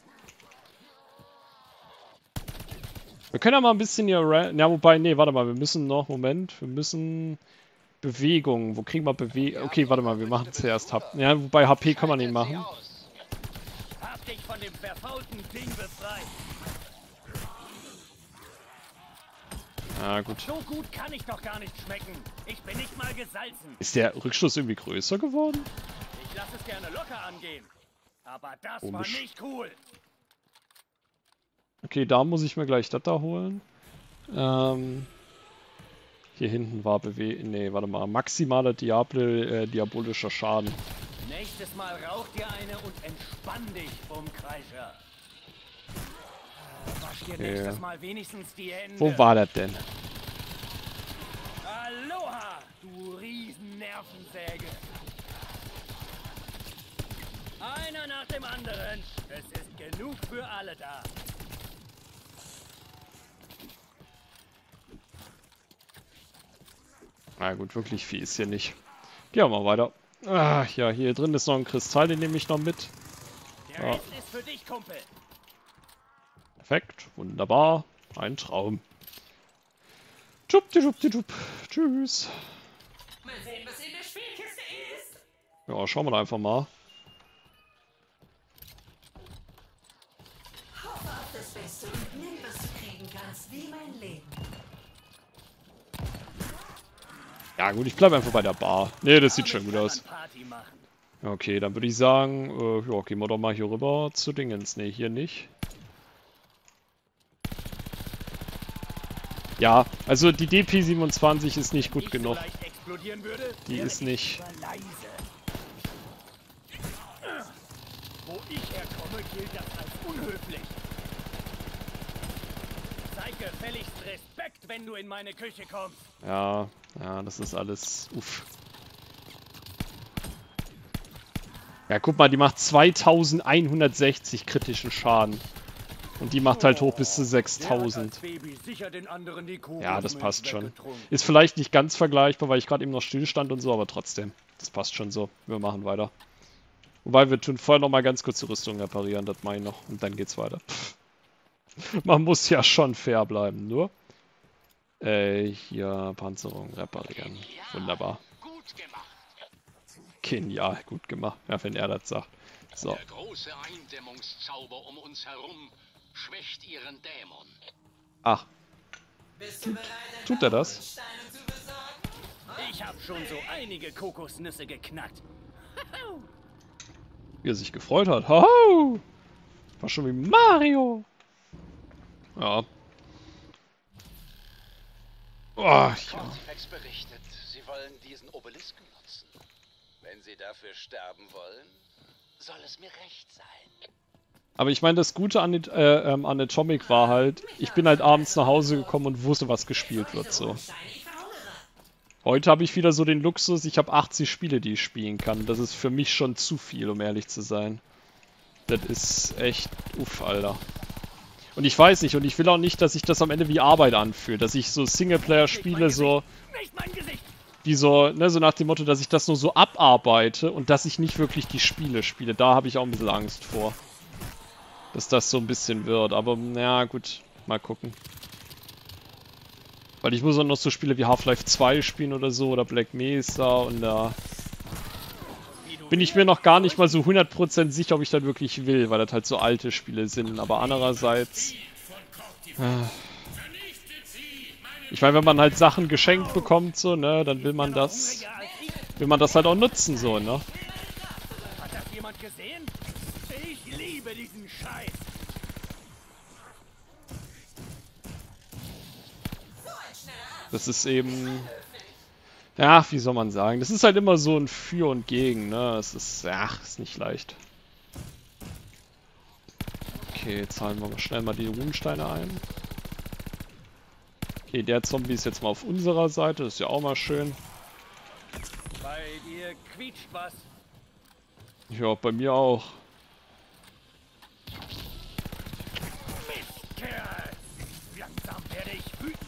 Speaker 1: Wir können ja mal ein bisschen hier... Ja, wobei, nee, warte mal, wir müssen noch... Moment, wir müssen... Bewegung. Wo kriegen wir Bewegung? Okay, warte mal, wir machen zuerst HP. Ja, wobei HP kann man nicht machen.
Speaker 3: Hab dich von dem verfaulten Ding befreit.
Speaker 1: Ah, gut.
Speaker 3: So gut kann ich doch gar nicht schmecken. Ich bin nicht mal gesalzen.
Speaker 1: Ist der Rückstoß irgendwie größer geworden?
Speaker 3: Ich lasse es gerne locker angehen. Aber das
Speaker 1: Komisch.
Speaker 3: war nicht cool.
Speaker 1: Okay, da muss ich mir gleich das da holen. Hier hinten war nee, warte mal. Maximaler diabolischer Schaden.
Speaker 3: Nächstes Mal rauch dir eine und entspann dich, Umkreischer. Wasch dir nächstes Mal wenigstens die Hände.
Speaker 1: Wo war das denn?
Speaker 3: Aloha, du Riesennervensäge. Einer nach dem anderen. Es ist genug für alle da.
Speaker 1: Na gut, wirklich viel ist hier nicht. Gehen wir mal weiter. Ah, ja, hier drin ist noch ein Kristall, den nehme ich noch mit.
Speaker 3: Der
Speaker 1: Ja.
Speaker 3: Rest ist für dich, Kumpel.
Speaker 1: Perfekt, wunderbar. Ein Traum. Tschupti. Tschüss.
Speaker 4: Mal sehen, was in der Spielkiste ist.
Speaker 1: Ja, schauen wir da einfach mal.
Speaker 4: Hoffe auf das Beste und nimm, was du kriegen kannst, wie mein Leben.
Speaker 1: Ja gut, ich bleibe einfach bei der Bar. Ne, das sieht schon gut aus.
Speaker 3: Party machen.
Speaker 1: Okay, dann würde ich sagen, ja, gehen wir doch mal hier rüber zu Dingens. Ne, hier nicht. Ja, also die DP27 ist nicht gut
Speaker 3: Ich
Speaker 1: genug.
Speaker 3: vielleicht explodieren würde,
Speaker 1: Die
Speaker 3: wäre
Speaker 1: ist
Speaker 3: ich
Speaker 1: nicht.
Speaker 3: lieber leise. Wo ich herkomme, gilt das als unhöflich. Zeig gefälligst Respekt, wenn du in meine Küche kommst.
Speaker 1: Ja, das ist alles... Uff. Ja, guck mal, die macht 2160 kritischen Schaden. Und die macht halt hoch bis zu 6000. Ja, das passt schon. Ist vielleicht nicht ganz vergleichbar, weil ich gerade eben noch stillstand und so, aber trotzdem. Das passt schon so. Wir machen weiter. Wobei wir tun vorher noch mal ganz kurz die Rüstung reparieren, das mache ich noch. Und dann geht's weiter. Man muss ja schon fair bleiben, nur. Hier Panzerung reparieren. Wunderbar.
Speaker 2: Gut gemacht.
Speaker 1: Genial, gut gemacht. Ja, wenn er das sagt. So.
Speaker 2: Der große Eindämmungszauber um uns herum schwächt ihren Dämon.
Speaker 1: Ach,
Speaker 4: Bist du bereit, ein
Speaker 1: tut er
Speaker 4: paar
Speaker 1: das?
Speaker 4: Steine zu besorgen?
Speaker 3: Ich habe schon so einige Kokosnüsse geknackt.
Speaker 1: Wie er sich gefreut hat. Hoho! War schon wie Mario. Ja. Oh, ja.
Speaker 8: Cortifex berichtet, Sie wollen diesen Obelisken nutzen. Wenn Sie dafür sterben wollen, soll es mir recht sein.
Speaker 1: Aber ich meine, das Gute an Atomic war halt, ich bin halt abends nach Hause gekommen und wusste, was gespielt wird. So.
Speaker 4: Ich verhungere.
Speaker 1: Heute habe ich wieder so den Luxus, ich habe 80 Spiele, die ich spielen kann. Das ist für mich schon zu viel, um ehrlich zu sein. Das ist echt, uff, Alter. Und ich weiß nicht, und ich will auch nicht, dass sich das am Ende wie Arbeit anfühlt, dass ich so Singleplayer spiele, so wie so, ne, so nach dem Motto, dass ich das nur so abarbeite und dass ich nicht wirklich die Spiele spiele. Da habe ich auch ein bisschen Angst vor. Dass das so ein bisschen wird, aber naja, gut, mal gucken. Weil ich muss auch noch so Spiele wie Half-Life 2 spielen oder so, oder Black Mesa, und da bin ich mir noch gar nicht mal so 100% sicher, ob ich das wirklich will, weil das halt so alte Spiele sind. Aber andererseits... ich meine, wenn man halt Sachen geschenkt bekommt, so, ne, dann will man das halt auch nutzen, so, ne.
Speaker 3: Hat das jemand gesehen? Ich liebe diesen Scheiß.
Speaker 1: Das ist eben... Ja, wie soll man sagen? Das ist halt immer so ein Für und Gegen, ne? Es ist... Ach, ist nicht leicht. Okay, jetzt zahlen wir mal schnell mal die Runensteine ein. Okay, der Zombie ist jetzt mal auf unserer Seite. Das ist ja auch mal schön.
Speaker 3: Bei dir quietscht was.
Speaker 1: Ja, bei mir auch.
Speaker 3: Mistkerl! Langsam werde ich wütend.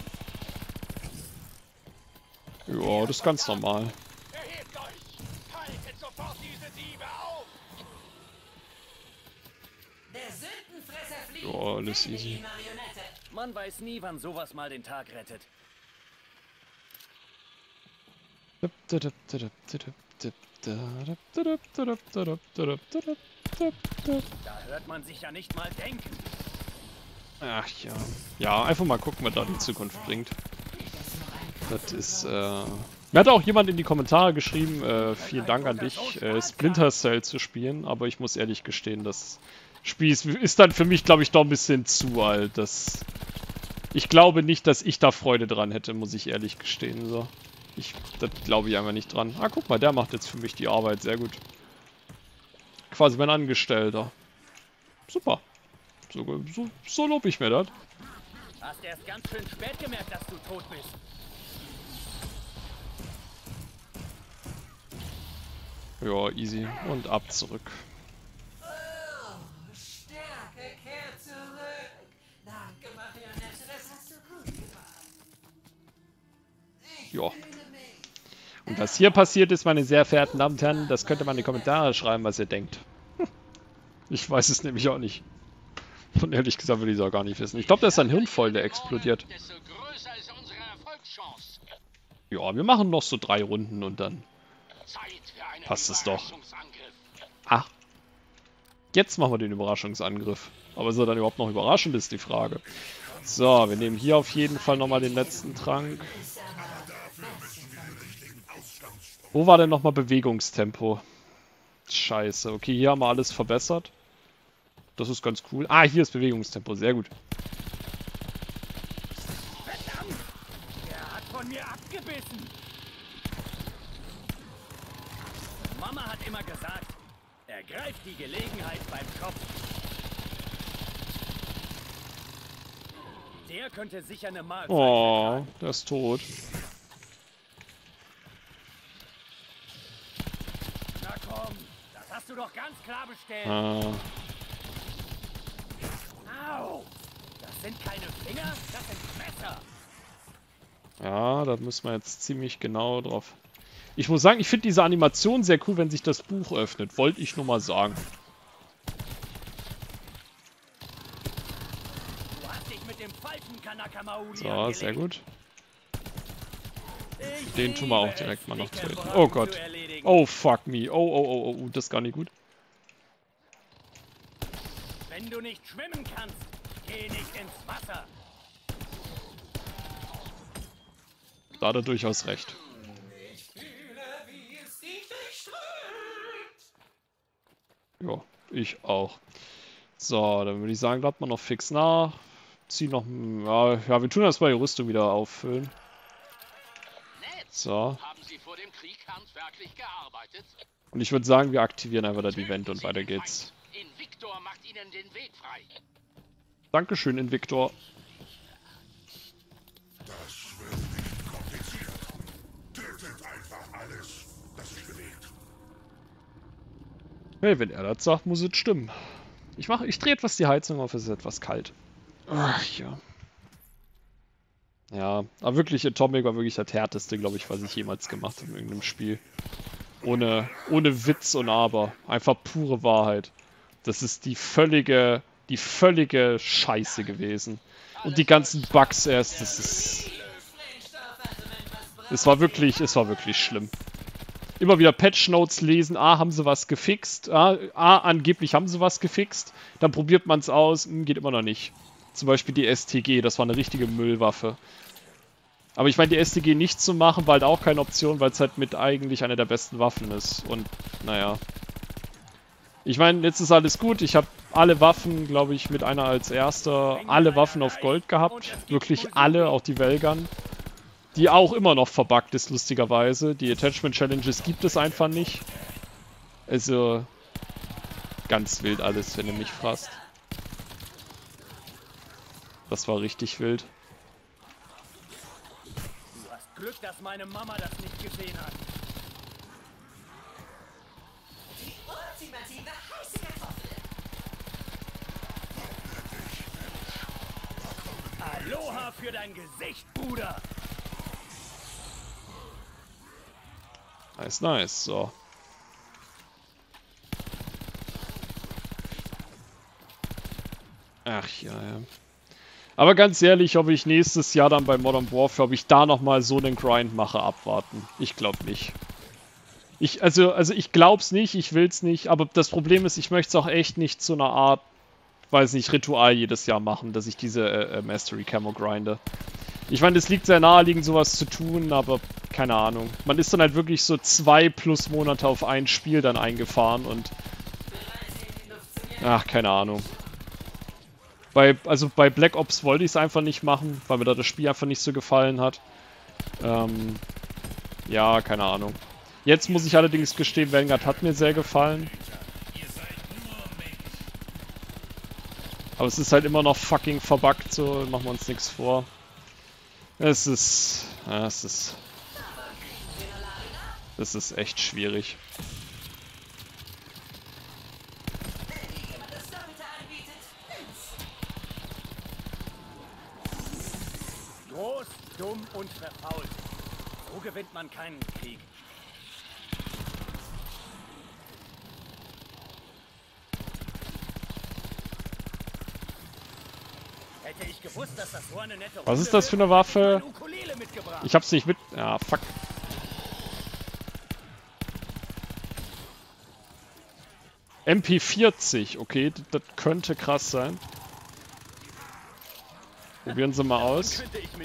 Speaker 1: Ja, das ist ganz normal.
Speaker 2: Erhebt euch! Haltet sofort diese Diebe auf!
Speaker 4: Der Sündenfresser flieht.
Speaker 1: Ja, alles
Speaker 4: Finde
Speaker 1: easy.
Speaker 4: die Marionette.
Speaker 3: Man weiß nie, wann sowas mal den Tag rettet. Da hört man sich ja nicht mal denken.
Speaker 1: Ach ja. Ja, einfach mal gucken, was da die Zukunft bringt. Das ist, Mir hat auch jemand in die Kommentare geschrieben, vielen Dank an dich, Splinter Cell zu spielen, aber ich muss ehrlich gestehen, das Spiel ist dann für mich, glaube ich, doch ein bisschen zu alt. Ich glaube nicht, dass ich da Freude dran hätte, muss ich ehrlich gestehen, so. Das glaube ich einfach nicht dran. Ah, guck mal, der macht jetzt für mich die Arbeit, sehr gut. Quasi mein Angestellter. Super. So lobe ich mir das.
Speaker 3: Hast erst ganz schön spät gemerkt, dass du tot bist.
Speaker 1: Ja, easy. Und ab zurück.
Speaker 4: Oh, Stärke kehrt zurück. Danke, Marionette, das hast du gut gemacht. Ich
Speaker 1: Ja.
Speaker 4: fühle mich.
Speaker 1: Und was hier passiert ist, meine sehr verehrten Damen und Herren, das könnt ihr mal in die Kommentare schreiben, was ihr denkt. Ich weiß es nämlich auch nicht. Und ehrlich gesagt will ich es auch gar nicht wissen. Ich glaube, da ist ein Hirn voll, der explodiert.
Speaker 2: Desto größer ist unsere Erfolgschance.
Speaker 1: Ja, wir machen noch so 3 Runden und dann
Speaker 2: Zeit für einen
Speaker 1: passt es doch.
Speaker 2: Überraschungsangriff.
Speaker 1: Ach. Jetzt machen wir den Überraschungsangriff. Aber ist er dann überhaupt noch überraschend, ist die Frage. So, wir nehmen hier auf jeden Fall nochmal den letzten Trank. Wo war denn nochmal Bewegungstempo? Scheiße. Okay, hier haben wir alles verbessert. Das ist ganz cool. Ah, hier ist Bewegungstempo. Sehr gut.
Speaker 3: Verdammt! Der hat von mir abgebissen. Mama hat immer gesagt, ergreift die Gelegenheit beim Kopf. Der könnte sicher eine Mahlzeit
Speaker 1: Oh,
Speaker 3: vertragen.
Speaker 1: der ist tot.
Speaker 3: Na komm, das hast du doch ganz klar bestellt.
Speaker 1: Ah.
Speaker 3: Au! Das sind keine Finger, das sind Messer.
Speaker 1: Ja, da müssen wir jetzt ziemlich genau drauf. Ich muss sagen, ich finde diese Animation sehr cool, wenn sich das Buch öffnet. Wollte ich nur mal sagen.
Speaker 3: Du hast dich mit dem falschen Kanaka Mauli
Speaker 1: So,
Speaker 3: angelegt.
Speaker 1: sehr gut.
Speaker 3: Ich
Speaker 1: Den tun wir auch
Speaker 3: liebe
Speaker 1: direkt
Speaker 3: es,
Speaker 1: mal noch
Speaker 3: dich
Speaker 1: töten.
Speaker 3: Temporaten
Speaker 1: Oh Gott.
Speaker 3: zu erledigen.
Speaker 1: Oh, fuck me. Oh, das ist gar nicht gut.
Speaker 3: Wenn du nicht schwimmen kannst, geh nicht ins Wasser.
Speaker 1: Da hat er durchaus recht.
Speaker 4: Ich fühle, wie es dich durchströmt.
Speaker 1: Ja, ich auch. So, dann würde ich sagen, laden wir noch fix nach. Zieh noch... Ja, wir tun erstmal die Rüstung wieder auffüllen.
Speaker 2: Nett.
Speaker 1: So.
Speaker 2: Haben Sie vor dem Krieg handwerklich gearbeitet?
Speaker 1: Und ich würde sagen, wir aktivieren einfach das Event und weiter geht's.
Speaker 2: Invictor macht Ihnen den Weg frei.
Speaker 1: Dankeschön, Invictor.
Speaker 5: Das wird nicht kompliziert. Tötet einfach alles, das sich bewegt.
Speaker 1: Hey, wenn er das sagt, muss es stimmen. Ich drehe etwas die Heizung auf, es ist etwas kalt. Ach ja. Ja, aber wirklich Atomic war wirklich das härteste, glaube ich, was ich jemals gemacht habe in irgendeinem Spiel. Ohne Witz und Aber. Einfach pure Wahrheit. Das ist die völlige Scheiße gewesen. Und die ganzen Bugs erst, es war wirklich schlimm. Immer wieder Patch Notes lesen, haben sie was gefixt, angeblich haben sie was gefixt, dann probiert man es aus, geht immer noch nicht. Zum Beispiel die STG, das war eine richtige Müllwaffe. Aber ich meine, die STG nicht zu machen, war halt auch keine Option, weil es halt mit eigentlich einer der besten Waffen ist. Und, naja. Ich meine, jetzt ist alles gut. Ich habe alle Waffen, glaube ich, mit einer als erster, alle Waffen auf Gold gehabt. Wirklich alle, auch die Velgan. Die auch immer noch verbuggt ist, lustigerweise. Die Attachment Challenges gibt es einfach nicht. Also, ganz wild alles, wenn du mich fragst. Das war richtig wild.
Speaker 3: Du hast Glück, dass meine Mama das nicht gesehen hat.
Speaker 4: Die ultimative heiße Kartoffel.
Speaker 3: Aloha für dein Gesicht, Bruder.
Speaker 1: Nice, nice. So. Ach ja, ja. Aber ganz ehrlich, ob ich nächstes Jahr dann bei Modern Warfare, ob ich da nochmal so einen Grind mache, abwarten. Ich glaube nicht. Also ich glaub's nicht, ich will's nicht, aber das Problem ist, ich möchte es auch echt nicht zu einer Art, weiß nicht, Ritual jedes Jahr machen, dass ich diese Mastery Camo grinde. Ich meine, es liegt sehr naheliegend, sowas zu tun, aber keine Ahnung. Man ist dann halt wirklich so 2+ Monate auf ein Spiel dann eingefahren und... Ach, keine Ahnung. Bei Black Ops wollte ich es einfach nicht machen, weil mir da das Spiel einfach nicht so gefallen hat. Ja, keine Ahnung. Jetzt muss ich allerdings gestehen, Vanguard hat mir sehr gefallen. Aber es ist halt immer noch fucking verbuggt, so machen wir uns nichts vor. Es ist echt schwierig.
Speaker 3: Groß, dumm und verfault. So gewinnt man keinen Krieg. Hätte ich gewusst, dass das so eine nette
Speaker 1: Was ist das für eine Waffe? Ich hab's nicht mit... Ja, fuck. MP40, okay, das könnte krass sein. Probieren Sie mal aus.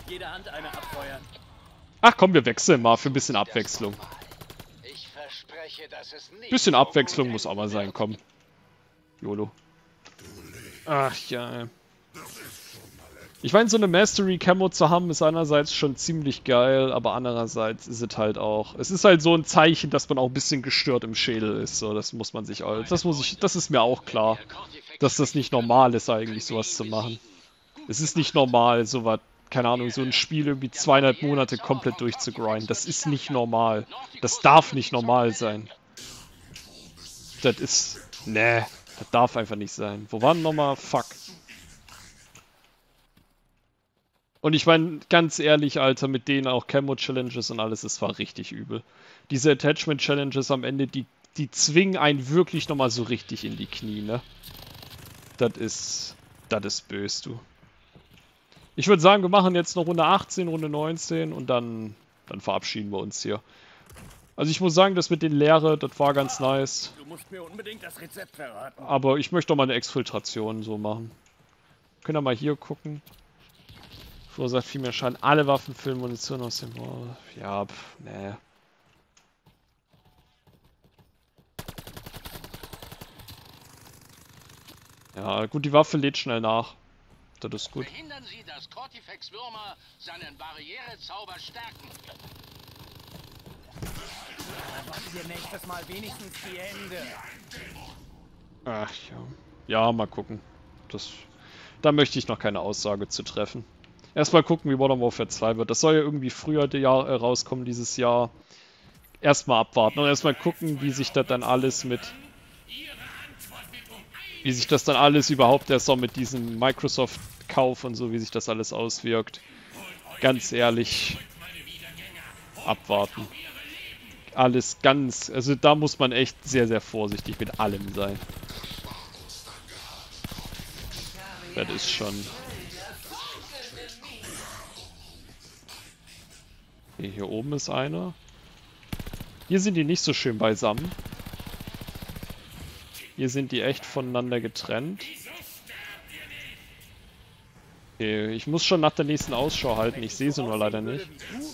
Speaker 1: Ach komm, wir wechseln mal für ein bisschen Abwechslung. Bisschen Abwechslung muss auch mal sein, komm. YOLO. Ach ja. Ich meine, so eine Mastery Camo zu haben, ist einerseits schon ziemlich geil, aber andererseits ist es halt auch... Es ist halt so ein Zeichen, dass man auch ein bisschen gestört im Schädel ist. So, das muss man sich auch... Das ist mir auch klar. Dass das nicht normal ist, eigentlich sowas zu machen. Es ist nicht normal, sowas, keine Ahnung, so ein Spiel irgendwie 2,5 Monate komplett durchzugrinden. Das ist nicht normal. Das darf nicht normal sein. Das ist... Nee, das darf einfach nicht sein. Wo waren nochmal? Fuck. Und ich meine, ganz ehrlich, Alter, mit denen auch Camo-Challenges und alles, es war richtig übel. Diese Attachment-Challenges am Ende, die zwingen einen wirklich nochmal so richtig in die Knie, ne? Das ist böse, du. Ich würde sagen, wir machen jetzt noch Runde 18, Runde 19 und dann verabschieden wir uns hier. Also ich muss sagen, das mit den Leere, das war ganz nice.
Speaker 3: Du musst mir unbedingt das Rezept verraten.
Speaker 1: Aber ich möchte doch mal eine Exfiltration so machen. Können wir mal hier gucken. Verursacht viel mehr Schaden. Alle Waffen füllen Munition aus dem... Oh, ja, nee. Ja, gut, die Waffe lädt schnell nach. Das ist gut.
Speaker 2: Verhindern Sie, dass Cortifex-Würmer seinen Barrierezauber stärken.
Speaker 3: Dann machen wir nächstes Mal wenigstens die Hände.
Speaker 1: Ach ja. Ja, mal gucken. Da möchte ich noch keine Aussage zu treffen. Erstmal gucken, wie Modern Warfare 2 wird. Das soll ja irgendwie früher rauskommen dieses Jahr. Erstmal abwarten und erstmal gucken, wie sich das dann alles mit... Wie sich das dann alles überhaupt erst so mit diesem Microsoft Verkauf und so, wie sich das alles auswirkt. Ganz ehrlich, abwarten. Alles ganz, also da muss man echt sehr, sehr vorsichtig mit allem sein. Das ist schon... Okay, hier oben ist einer. Hier sind die nicht so schön beisammen. Hier sind die echt voneinander getrennt. Okay, ich muss schon nach der nächsten Ausschau halten. Ich sehe sie nur leider nicht.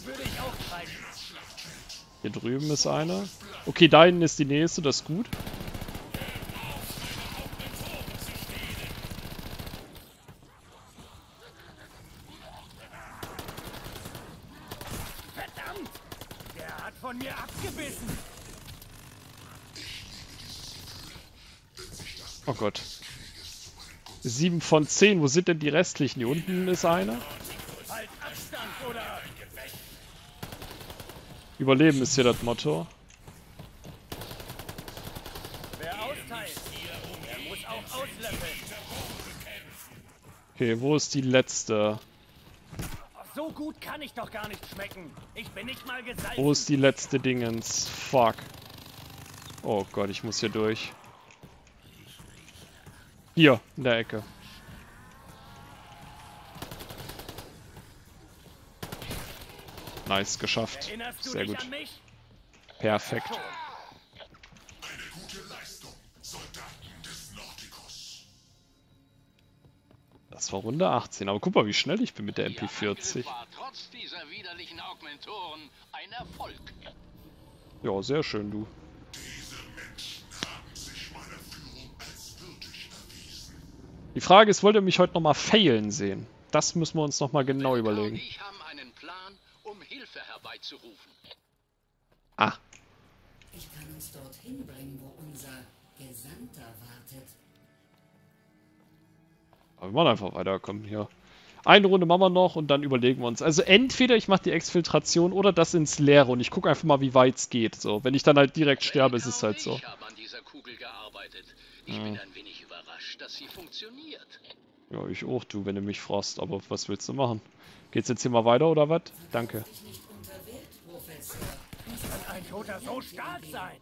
Speaker 1: Hier drüben ist einer. Okay, da hinten ist die nächste, das ist gut.
Speaker 3: Verdammt! Der hat von mir abgebissen!
Speaker 1: Oh Gott. 7 von 10. Wo sind denn die restlichen? Hier unten ist einer.
Speaker 3: Halt Abstand, oder?
Speaker 1: Überleben ist hier das Motto.
Speaker 3: Wer austeilt, der muss auch auslöffeln.
Speaker 1: Okay, wo ist die letzte?
Speaker 3: So gut kann ich doch gar nicht schmecken. Ich bin nicht mal gesalzen.
Speaker 1: Wo ist die letzte Dingens? Fuck. Oh Gott, ich muss hier durch. Hier, in der Ecke. Nice, geschafft.
Speaker 3: Erinnerst du
Speaker 1: Sehr
Speaker 3: dich
Speaker 1: gut.
Speaker 3: an mich?
Speaker 1: Perfekt.
Speaker 5: Eine gute Leistung, Soldaten des Nauticus.
Speaker 1: Das war Runde 18. Aber guck mal, wie schnell ich bin mit der
Speaker 2: Ihr
Speaker 1: MP40.
Speaker 2: Angriff war trotz dieser widerlichen Augmentoren ein Erfolg.
Speaker 1: Ja, sehr schön, du.
Speaker 5: Diese Menschen haben sich meiner Führung als würdig erwiesen.
Speaker 1: Die Frage ist, wollt ihr mich heute nochmal failen sehen? Das müssen wir uns nochmal genau überlegen.
Speaker 2: Ich haben einen Plan, um Hilfe herbeizurufen.
Speaker 1: Ah,
Speaker 6: Ich kann uns dorthin bringen, wo unser Gesandter wartet.
Speaker 1: aber wir machen einfach weiter. Komm, hier. Eine Runde machen wir noch und dann überlegen wir uns. Also entweder ich mache die Exfiltration oder das ins Leere und ich gucke einfach mal, wie weit es geht. So, wenn ich dann halt direkt sterbe, ist es halt so.
Speaker 2: Ich habe an dieser Kugel gearbeitet. Ich bin ein wenig überrascht, dass sie funktioniert.
Speaker 1: Ja, ich auch, du, wenn du mich fragst. Aber was willst du machen? Geht's jetzt hier mal weiter oder was? Danke.
Speaker 6: Dich nicht unter Welt, Professor.
Speaker 3: Kann ein Toter so stark sein?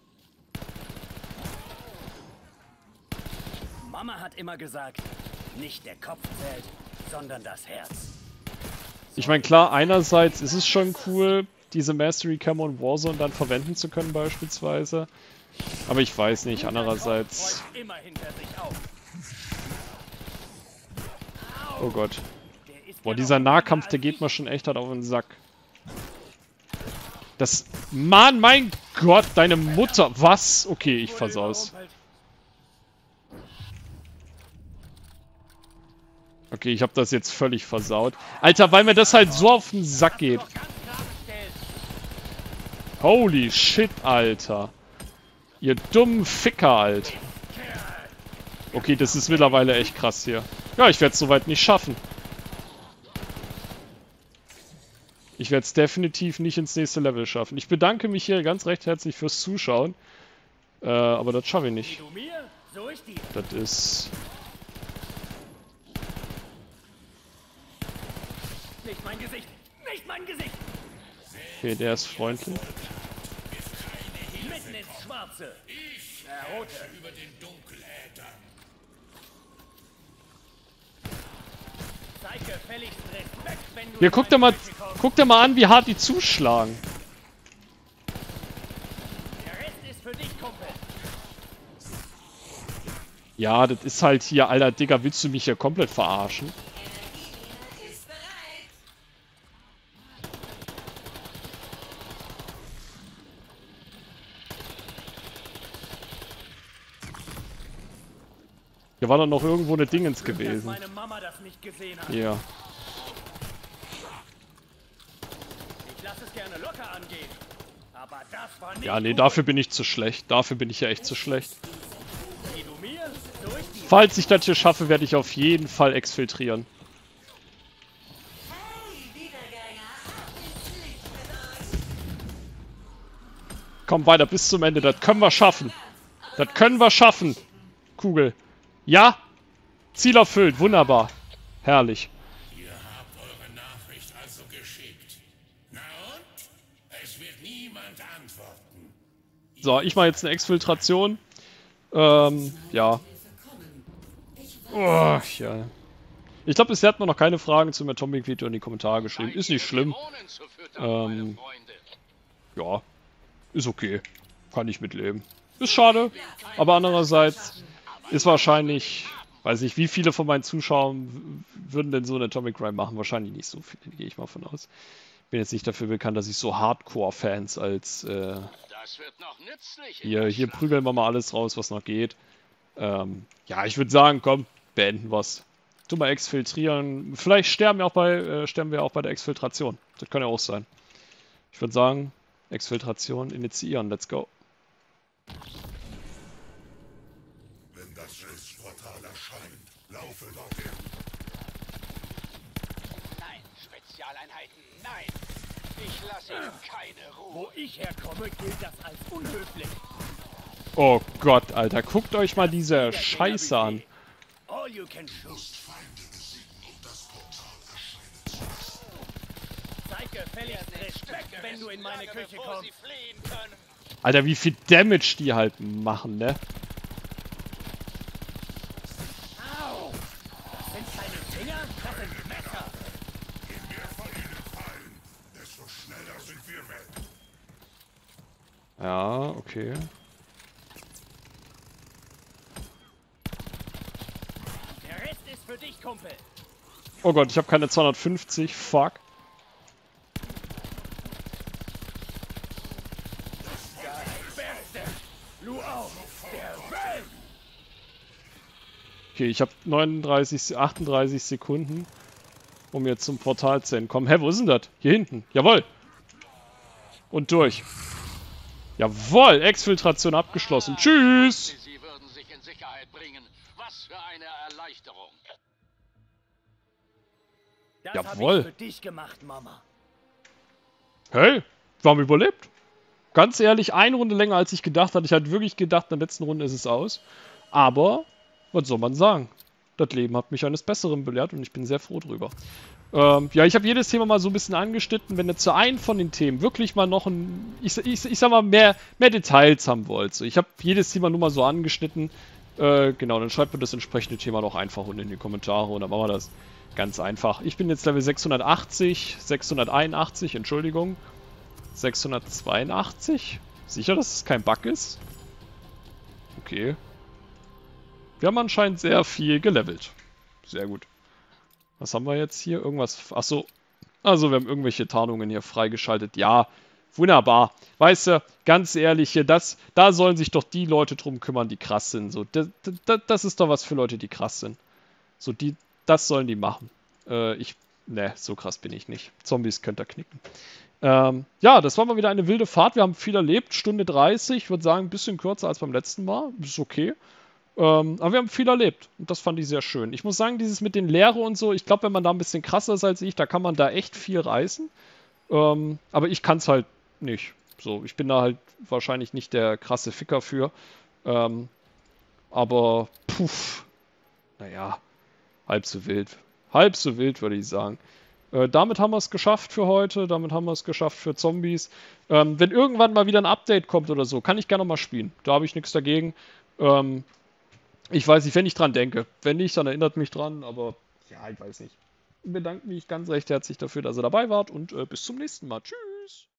Speaker 3: Mama hat immer gesagt, nicht der Kopf zählt, sondern das Herz.
Speaker 1: Ich meine, klar, einerseits ist es schon cool, diese Mastery Camo in Warzone dann verwenden zu können beispielsweise. Aber ich weiß nicht, andererseits...
Speaker 3: Freut immer hinter sich auf.
Speaker 1: Oh Gott.
Speaker 3: Der ist
Speaker 1: Boah,
Speaker 3: ja
Speaker 1: dieser
Speaker 3: noch
Speaker 1: Nahkampf,
Speaker 3: als
Speaker 1: der geht
Speaker 3: ich.
Speaker 1: mir schon echt halt auf den Sack. Das... Mann, mein Gott, deine Mutter... Was? Okay, ich
Speaker 3: Wurde
Speaker 1: versau's.
Speaker 3: überrumpelt.
Speaker 1: Okay, ich habe das jetzt völlig versaut. Alter, weil mir das halt so auf den Sack geht.
Speaker 3: Doch ganz klargestellt.
Speaker 1: Holy shit, Alter. Ihr dummen Ficker, Alter. Okay, das ist mittlerweile echt krass hier. Ja, ich werde es soweit nicht schaffen. Ich werde es definitiv nicht ins nächste Level schaffen. Ich bedanke mich hier ganz recht herzlich fürs Zuschauen. Aber das schaffe ich nicht.
Speaker 3: Du mir, so ich dir.
Speaker 1: Das ist...
Speaker 3: Nicht mein Gesicht! Nicht mein Gesicht!
Speaker 1: Okay, der ist freundlich.
Speaker 3: Mitten ins Schwarze! Der Rote! Zeig gefälligst Respekt, wenn du...
Speaker 1: Hier,
Speaker 3: in
Speaker 1: guck dir
Speaker 3: meine
Speaker 1: mal,
Speaker 3: Küche kommst.
Speaker 1: guck dir mal an, wie hart die zuschlagen.
Speaker 3: Der Rest ist für dich, Kumpel!
Speaker 1: Ja, das ist halt hier, Alter, Digga, willst du mich hier komplett verarschen?
Speaker 4: Energiemine ist bereit.
Speaker 1: Hier war doch noch irgendwo eine Dingens
Speaker 3: Dass
Speaker 1: gewesen.
Speaker 3: meine Mama das nicht gesehen hat.
Speaker 1: Ja.
Speaker 3: Ich lasse es gerne locker angehen. Aber das war nicht
Speaker 1: Ja, nee,
Speaker 3: gut.
Speaker 1: dafür bin ich zu schlecht. Dafür bin ich ja echt zu schlecht.
Speaker 3: Wie du mir, so ich dir.
Speaker 1: Falls ich das hier schaffe, werde ich auf jeden Fall exfiltrieren.
Speaker 4: Hey, Wiedergänger, ab ins Licht mit euch.
Speaker 1: Komm weiter bis zum Ende. Das können wir schaffen. Das können wir schaffen. Kugel. Ja. Ziel erfüllt. Wunderbar. Herrlich.
Speaker 5: Ihr habt eure Nachricht also geschickt. Na und? Es wird niemand antworten.
Speaker 1: So, ich mache jetzt eine Exfiltration. Ja. Oh, ja. Ich glaube, bisher hat man noch keine Fragen zum Atomic-Video in die Kommentare geschrieben. Ist nicht schlimm. Ja. Ist okay. Kann ich mitleben. Ist schade. Aber andererseits ist wahrscheinlich... Weiß nicht, wie viele von meinen Zuschauern würden denn so einen Atomic Rhyme machen? Wahrscheinlich nicht so viele, gehe ich mal von aus. Bin jetzt nicht dafür bekannt, dass ich so Hardcore-Fans als hier prügeln wir mal alles raus, was noch geht. Ja, ich würde sagen, komm, beenden wir's. Tu mal exfiltrieren. Vielleicht sterben wir auch bei der Exfiltration. Das kann ja auch sein. Ich würde sagen, Exfiltration initiieren. Let's go.
Speaker 5: Wenn das Schiffsportal erscheint, laufe dorthin.
Speaker 8: Nein, Spezialeinheiten, nein! Ich lasse Ihnen keine Ruhe.
Speaker 3: Wo ich herkomme, gilt das als unhöflich.
Speaker 1: Oh Gott, Alter. Guckt euch mal diese Scheiße an.
Speaker 3: All you can shoot.
Speaker 5: Feinde besiegen, um das Portal erscheinen zu lassen.
Speaker 3: Zeig gefälligst Respekt, wenn du in meine Küche kommst.
Speaker 8: Sie fliehen können.
Speaker 1: Alter, wie viel Damage die halt machen, ne?
Speaker 3: Au! Das sind keine Finger, das sind Messer.
Speaker 5: Je mehr von ihnen fallen, desto schneller sind wir weg.
Speaker 1: Ja, okay.
Speaker 3: Der Rest ist für dich, Kumpel.
Speaker 1: Oh Gott, ich habe keine 250. Fuck.
Speaker 3: Beste. Luau, der Welt.
Speaker 1: Okay, ich habe 38 Sekunden, um jetzt zum Portal zu entkommen. Hä, wo ist denn das? Hier hinten. Jawohl. Und durch. Jawohl, Exfiltration abgeschlossen. Tschüss.
Speaker 2: Sie würden sich in Sicherheit bringen. Was für eine Erleichterung.
Speaker 3: Das
Speaker 1: Jawohl.
Speaker 3: hab ich für dich gemacht, Mama.
Speaker 1: Hey, wir haben überlebt. Ganz ehrlich, eine Runde länger als ich gedacht hatte. Ich hatte wirklich gedacht, in der letzten Runde ist es aus. Aber, was soll man sagen? Das Leben hat mich eines Besseren belehrt und ich bin sehr froh drüber. Ja, ich habe jedes Thema mal so ein bisschen angeschnitten. Wenn ihr zu einem von den Themen wirklich mal noch ich sag mal, mehr Details haben wollt. So, ich habe jedes Thema nur mal so angeschnitten. Genau, dann schreibt mir das entsprechende Thema doch einfach unten in die Kommentare und dann machen wir das ganz einfach. Ich bin jetzt Level 681, Entschuldigung. 682? Sicher, dass es kein Bug ist? Okay. Wir haben anscheinend sehr viel gelevelt. Sehr gut. Was haben wir jetzt hier? Irgendwas... Achso. Also wir haben irgendwelche Tarnungen hier freigeschaltet. Ja, wunderbar. Weißt du, ganz ehrlich, hier, da sollen sich doch die Leute drum kümmern, die krass sind. So, das ist doch was für Leute, die krass sind. So, das sollen die machen. Ne, so krass bin ich nicht. Zombies könnt ihr knicken. Ja, das war mal wieder eine wilde Fahrt. Wir haben viel erlebt. Stunde 30. Ich würde sagen, ein bisschen kürzer als beim letzten Mal. Ist okay. Aber wir haben viel erlebt. Und das fand ich sehr schön. Ich muss sagen, dieses mit den Leere und so, ich glaube, wenn man da ein bisschen krasser ist als ich, da kann man da echt viel reißen. Aber ich kann es halt nicht. So, ich bin da halt wahrscheinlich nicht der krasse Ficker für. Aber, puff. Naja, halb so wild. Halb so wild, würde ich sagen. Damit haben wir es geschafft für heute. Damit haben wir es geschafft für Zombies. Wenn irgendwann mal wieder ein Update kommt oder so, kann ich gerne mal spielen. Da habe ich nichts dagegen. Ich weiß nicht, wenn ich dran denke. Wenn nicht, dann erinnert mich dran. Aber ja, ich weiß nicht. Ich bedanke mich ganz recht herzlich dafür, dass ihr dabei wart. Und bis zum nächsten Mal. Tschüss.